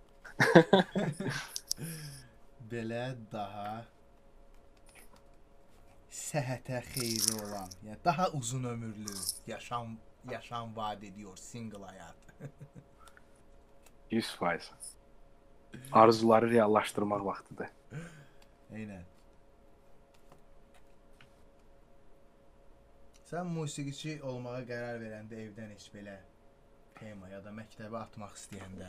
belə daha səhhətə xeyri olan, yəni daha uzun ömürlü yaşam yaşam vaad ediyor single həyat. yüz faiz. Arzuları reallaşdırmaq vaxtıdır. Eynən. Sən musiqiçi olmağa qərar verəndə evdən heç belə tema ya da məktəbə atmaq istəyəndə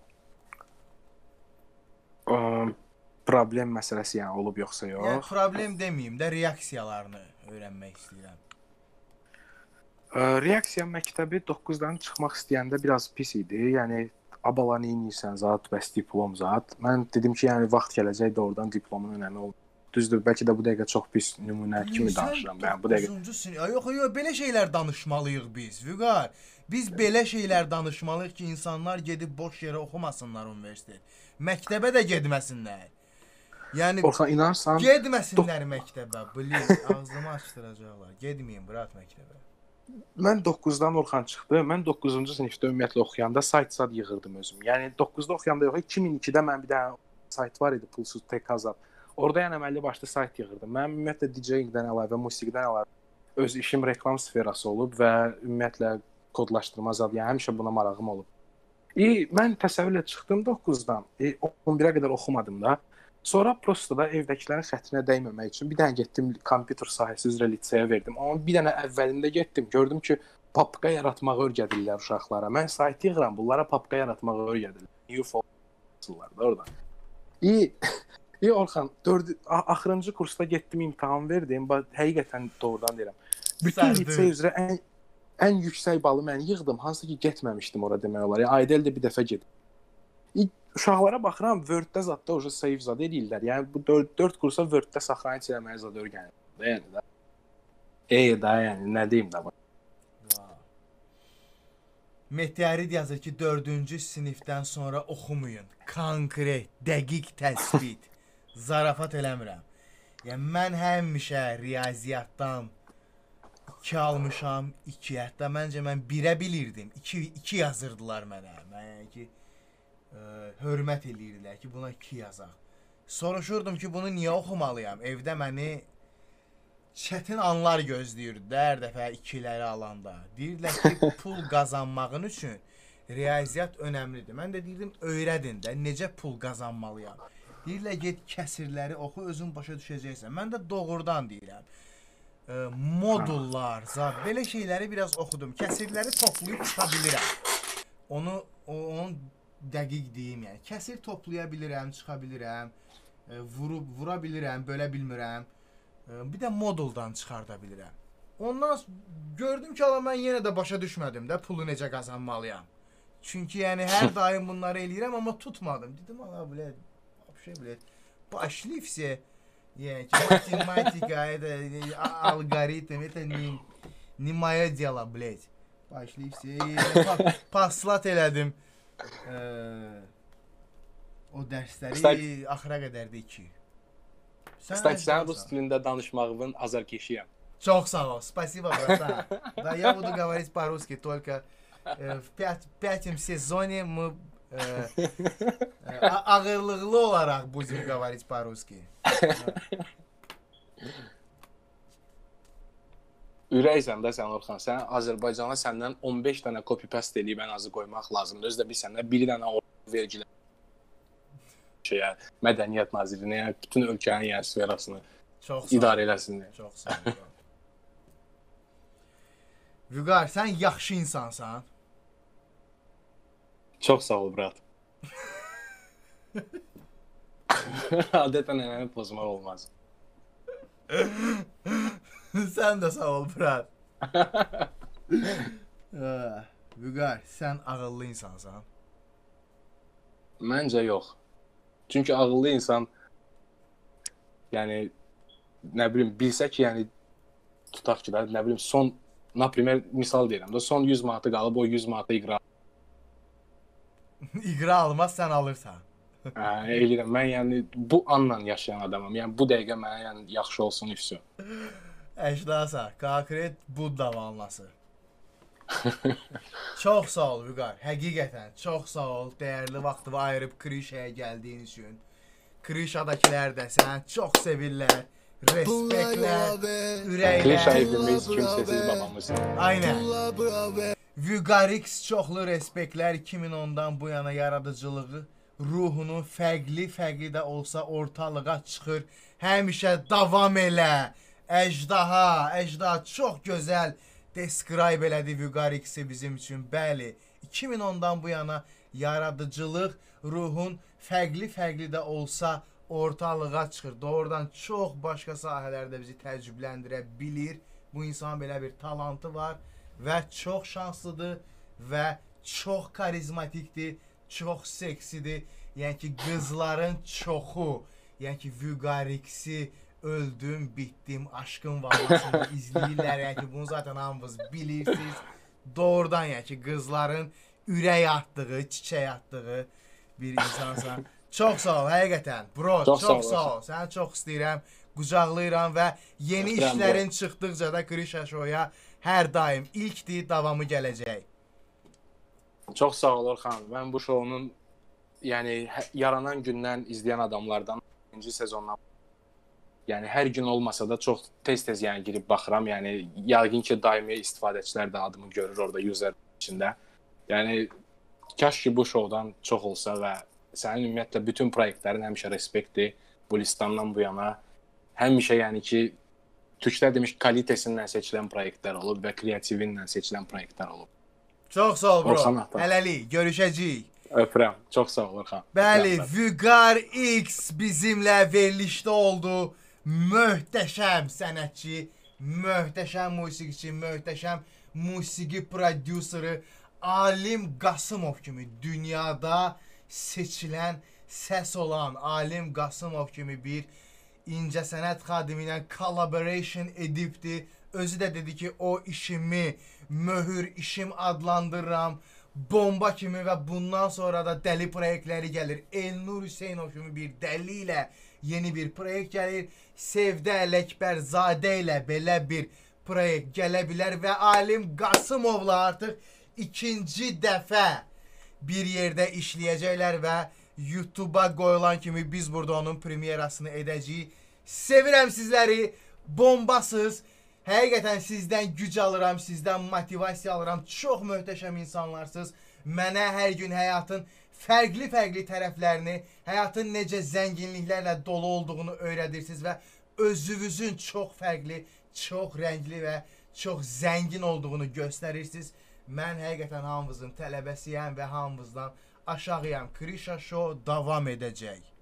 Um, problem məsələsi yəni olub yoxsa yox? yəni problem deməyim də, reaksiyalarını öyrənmək istəyirəm. Uh, reaksiya məktəbi doqquzdan çıxmaq istəyəndə biraz pis idi. Yəni abala neynirsən zat, bəs diplom zat. Mən dedim ki, yəni vaxt gələcək doğrudan diplomun önəmi olur. Düzdür, bəlkə də bu dəqiqə çox pis nümunə kimi danışıram. Yəni bu dəqiqə Yox, yox, belə şeylər danışmalıyıq biz. Vüqar, biz belə şeylər danışmalıyıq ki, insanlar gedib boş yerə oxumasınlar universitet. Məktəbə də getməsinlər. Yəni Orxan inanırsan? Getməsinlər məktəbə. Blin, ağzımı açdıracaqlar. Getməyin, brat məktəbə. Mən doqquzdan Orxan çıxdı. Mən doqquzuncu sinifdə ümumiyyətlə oxuyanda sayt-sad yığırdım özüm. Yəni doqquzda oxuyanda yox, iki min ikidə mən bir dənə sayt var idi, pulsuz T K Zad. Orada yəni əməlli başlı sayt yığırdım. Mən ümumiyyətlə DJingdən əlavə, musiqidən əlavə öz işim reklam sferası olub və ümumiyyətlə kodlaşdırma zad, yəni həmişə buna marağım olub. E, mən təsəvvürlə çıxdım doqquzdan. E, on birə qədər oxumadım da. Sonra prosta da evdəkilərin xətrinə dəyməmək üçün bir dənə getdim kompüter sahəsi üzrə liseyə verdim. Amma bir dənə əvvəlində getdim, gördüm ki, papka yaratmağı öyrədirlər uşaqlara. Mən sayt yığıram, bunlara papka yaratmağı öyrədirlər. U F O-lar da oradan. E, e Orxan, axırıncı kursda getdim, imtahan verdim. Həqiqətən doğrudan deyirəm. Bütün lisey üzrə ən ən yüksək balı mən yığdım. Hansı ki, getməmişdim ora demək olar. Yəni ayda ildə bir dəfə gedim. uşaqlara baxıram, Word-də zətdə oje save zad eləyirlər. Yəni bu dörd kursa Word-də saxlanıc eləməyə zad öyrənir. Yəni də. Ey da, yəni nə deyim də. Meteorit yazır ki, dördüncü sinifdən sonra oxumayın. Konkret, dəqiq təsbit. Zarafat eləmirəm. Yəni mən həmişə riyaziyyatdan iki almışam, iki. Hətta məncə mən birə bilirdim. iki, iki yazırdılar mənə. Mən yəni ki, ə, hörmət eləyirdilər ki, buna iki yazaq. Soruşurdum ki, bunu niyə oxumalıyam? Evdə məni çətin anlar gözləyirdi hər dəfə ikiləri alanda. Deyirdilər ki, pul qazanmağın üçün riyaziyyat önəmlidir. Mən də deyirdim, öyrədin də, necə pul qazanmalıyam. Deyirlər, get kəsirləri oxu, özün başa düşəcəksən. Mən də doğrudan deyirəm. E, modullar, zat, belə şeyləri biraz oxudum. Kəsirləri toplayıb çıxa bilirəm. Onu, o, onun dəqiq deyim, yəni. Kəsir toplaya bilirəm, çıxa bilirəm. E, vurub, vura bilirəm, bölə bilmirəm. Bir də moduldan çıxarda bilirəm. Ondan gördüm ki, ala mən yenə də başa düşmədim də pulu necə qazanmalıyam. Çünki yəni hər daim bunları eləyirəm, amma tutmadım. Dedim, ala bilə, şey bilə, başlayıb все, yəni ki, matematika, это algoritm, это не, не мое дело, блядь. Başlayıb все, paslat elədim. E, o dərsləri axıra qədər də iki. Kстати, sən rus dilində danışmağın azarkeşiyəm. Çok sağ ol. Спасибо, братан. Да, я буду говорить по-русски, только э, в пят, пятом сезоне мы э, э, ağırlıqlı olarak будем говорить по-русски. Ürəksən də sən Orxan. Sən Azərbaycana səndən on beş dənə copy-paste eləyib ən azı qoymaq lazımdır. Özdə bir səndən bir dənə vergilər. Şeyə, Mədəniyyət Nazirliyinə, yəni bütün ölkənin yəni sferasını idarə eləsin. Çox sağ ol. Vüqar, sən yaxşı insansan. Çox sağ ol, brat. Adətən ənəni pozmaq olmaz. Sən də sağ ol, brat. Vüqar, sən ağıllı insansan. Məncə yox. Çünki ağıllı insan yəni nə bilim bilsə ki, yəni tutaq ki da nə bilim son например misal deyirəm də son yüz manatı qalıb o yüz manatı iqra. İqra almaz sən alırsan. Hə, eləyirəm. Mən yəni bu anla yaşayan adamam. Yəni bu dəqiqə mənə yəni yaxşı olsun ifsə. Əjdasa, konkret Budda vanlası. Çox sağ ol Vüqar. Həqiqətən çox sağ ol. Dəyərli vaxtını ayırıb Krişaya gəldiyin üçün. Krişadakilər də səni çox sevirlər. Respektlər, ürəklər. Krişayı bilməyiz kimsəsiz babamız. Aynen. Vüqarix çoxlu respektlər iki min ondan bu yana yaradıcılığı, ruhunu fərqli-fərqli də olsa ortalığa çıxır. Həmişə davam elə. Əjdaha, Əjdaha çox gözəl describe elədi Vüqarix'i bizim üçün. Bəli, iki min ondan bu yana yaradıcılıq, ruhun fərqli-fərqli də olsa ortalığa çıxır. Doğrudan çox başqa sahələrdə bizi təəccübləndirə bilir. Bu insanın belə bir talantı var və çox şanslıdır və çox karizmatikdir, çox seksidir. Yəni ki, qızların çoxu, yəni ki, Vüqarix'i öldüm, bitdim, aşkın vallasını izləyirlər. Yəni ki, bunu zaten hamınız bilirsiniz. Doğrudan yəni ki, qızların ürək atdığı, çiçək atdığı bir insansan. Çox sağ ol, həqiqətən. Bro, çox, çox sağ ol. Səni çox istəyirəm, qucaqlayıram və yeni Ötürəm işlərin bro. Çıxdıqca da Krişa Show'ya hər daim ilkdir, davamı gələcək. Çox sağ ol Orxan. Mən bu şounun yəni yaranan gündən izləyən adamlardan ikinci sezondan yəni hər gün olmasa da çox tez-tez yəni girib baxıram. Yəni yəqin ki, daimi istifadəçilər də adımı görür orada user içində. Yəni kaş ki bu şovdan çox olsa və sənin ümumiyyətlə bütün proyektlərin həmişə respektdir. Bu listandan bu yana həmişə yəni ki Türklər demiş kalitəsindən seçilən proyektlər olub və kreativindən seçilən proyektlər olub. Çox sağ ol bro. Hələlik, görüşəcəyik. Öpürəm. Çox sağ ol Orxan. Bəli, Vüqarix bizimlə verilişdə oldu. Möhtəşəm sənətçi, möhtəşəm musiqiçi, möhtəşəm musiqi prodüseri Alim Qasımov kimi dünyada seçilən səs olan Alim Qasımov kimi bir incəsənət xadimi ilə collaboration edibdi. Özü də dedi ki, o işimi möhür işim adlandırıram. Bomba kimi və bundan sonra da dəli proyektləri gəlir. Elnur Hüseynov kimi bir dəli ilə yeni bir proyekt gəlir. Sevdə Ələkbərzadə ilə belə bir proyekt gələ bilər və Alim Qasımovla artıq ikinci dəfə bir yerdə işləyəcəklər və YouTube'a qoyulan kimi biz burada onun premyerasını edəcəyik. Sevirəm sizləri, bombasız. Həqiqətən sizdən güc alıram, sizdən motivasiya alıram. Çox möhtəşəm insanlarsınız. Mənə hər gün həyatın fərqli-fərqli tərəflərini, həyatın necə zənginliklərlə dolu olduğunu öyrədirsiniz və özünüzün çox fərqli, çox rəngli və çox zəngin olduğunu göstərirsiniz. Mən həqiqətən hamınızın tələbəsiyəm və hamınızdan aşağıyam. Krisha Show davam edəcək.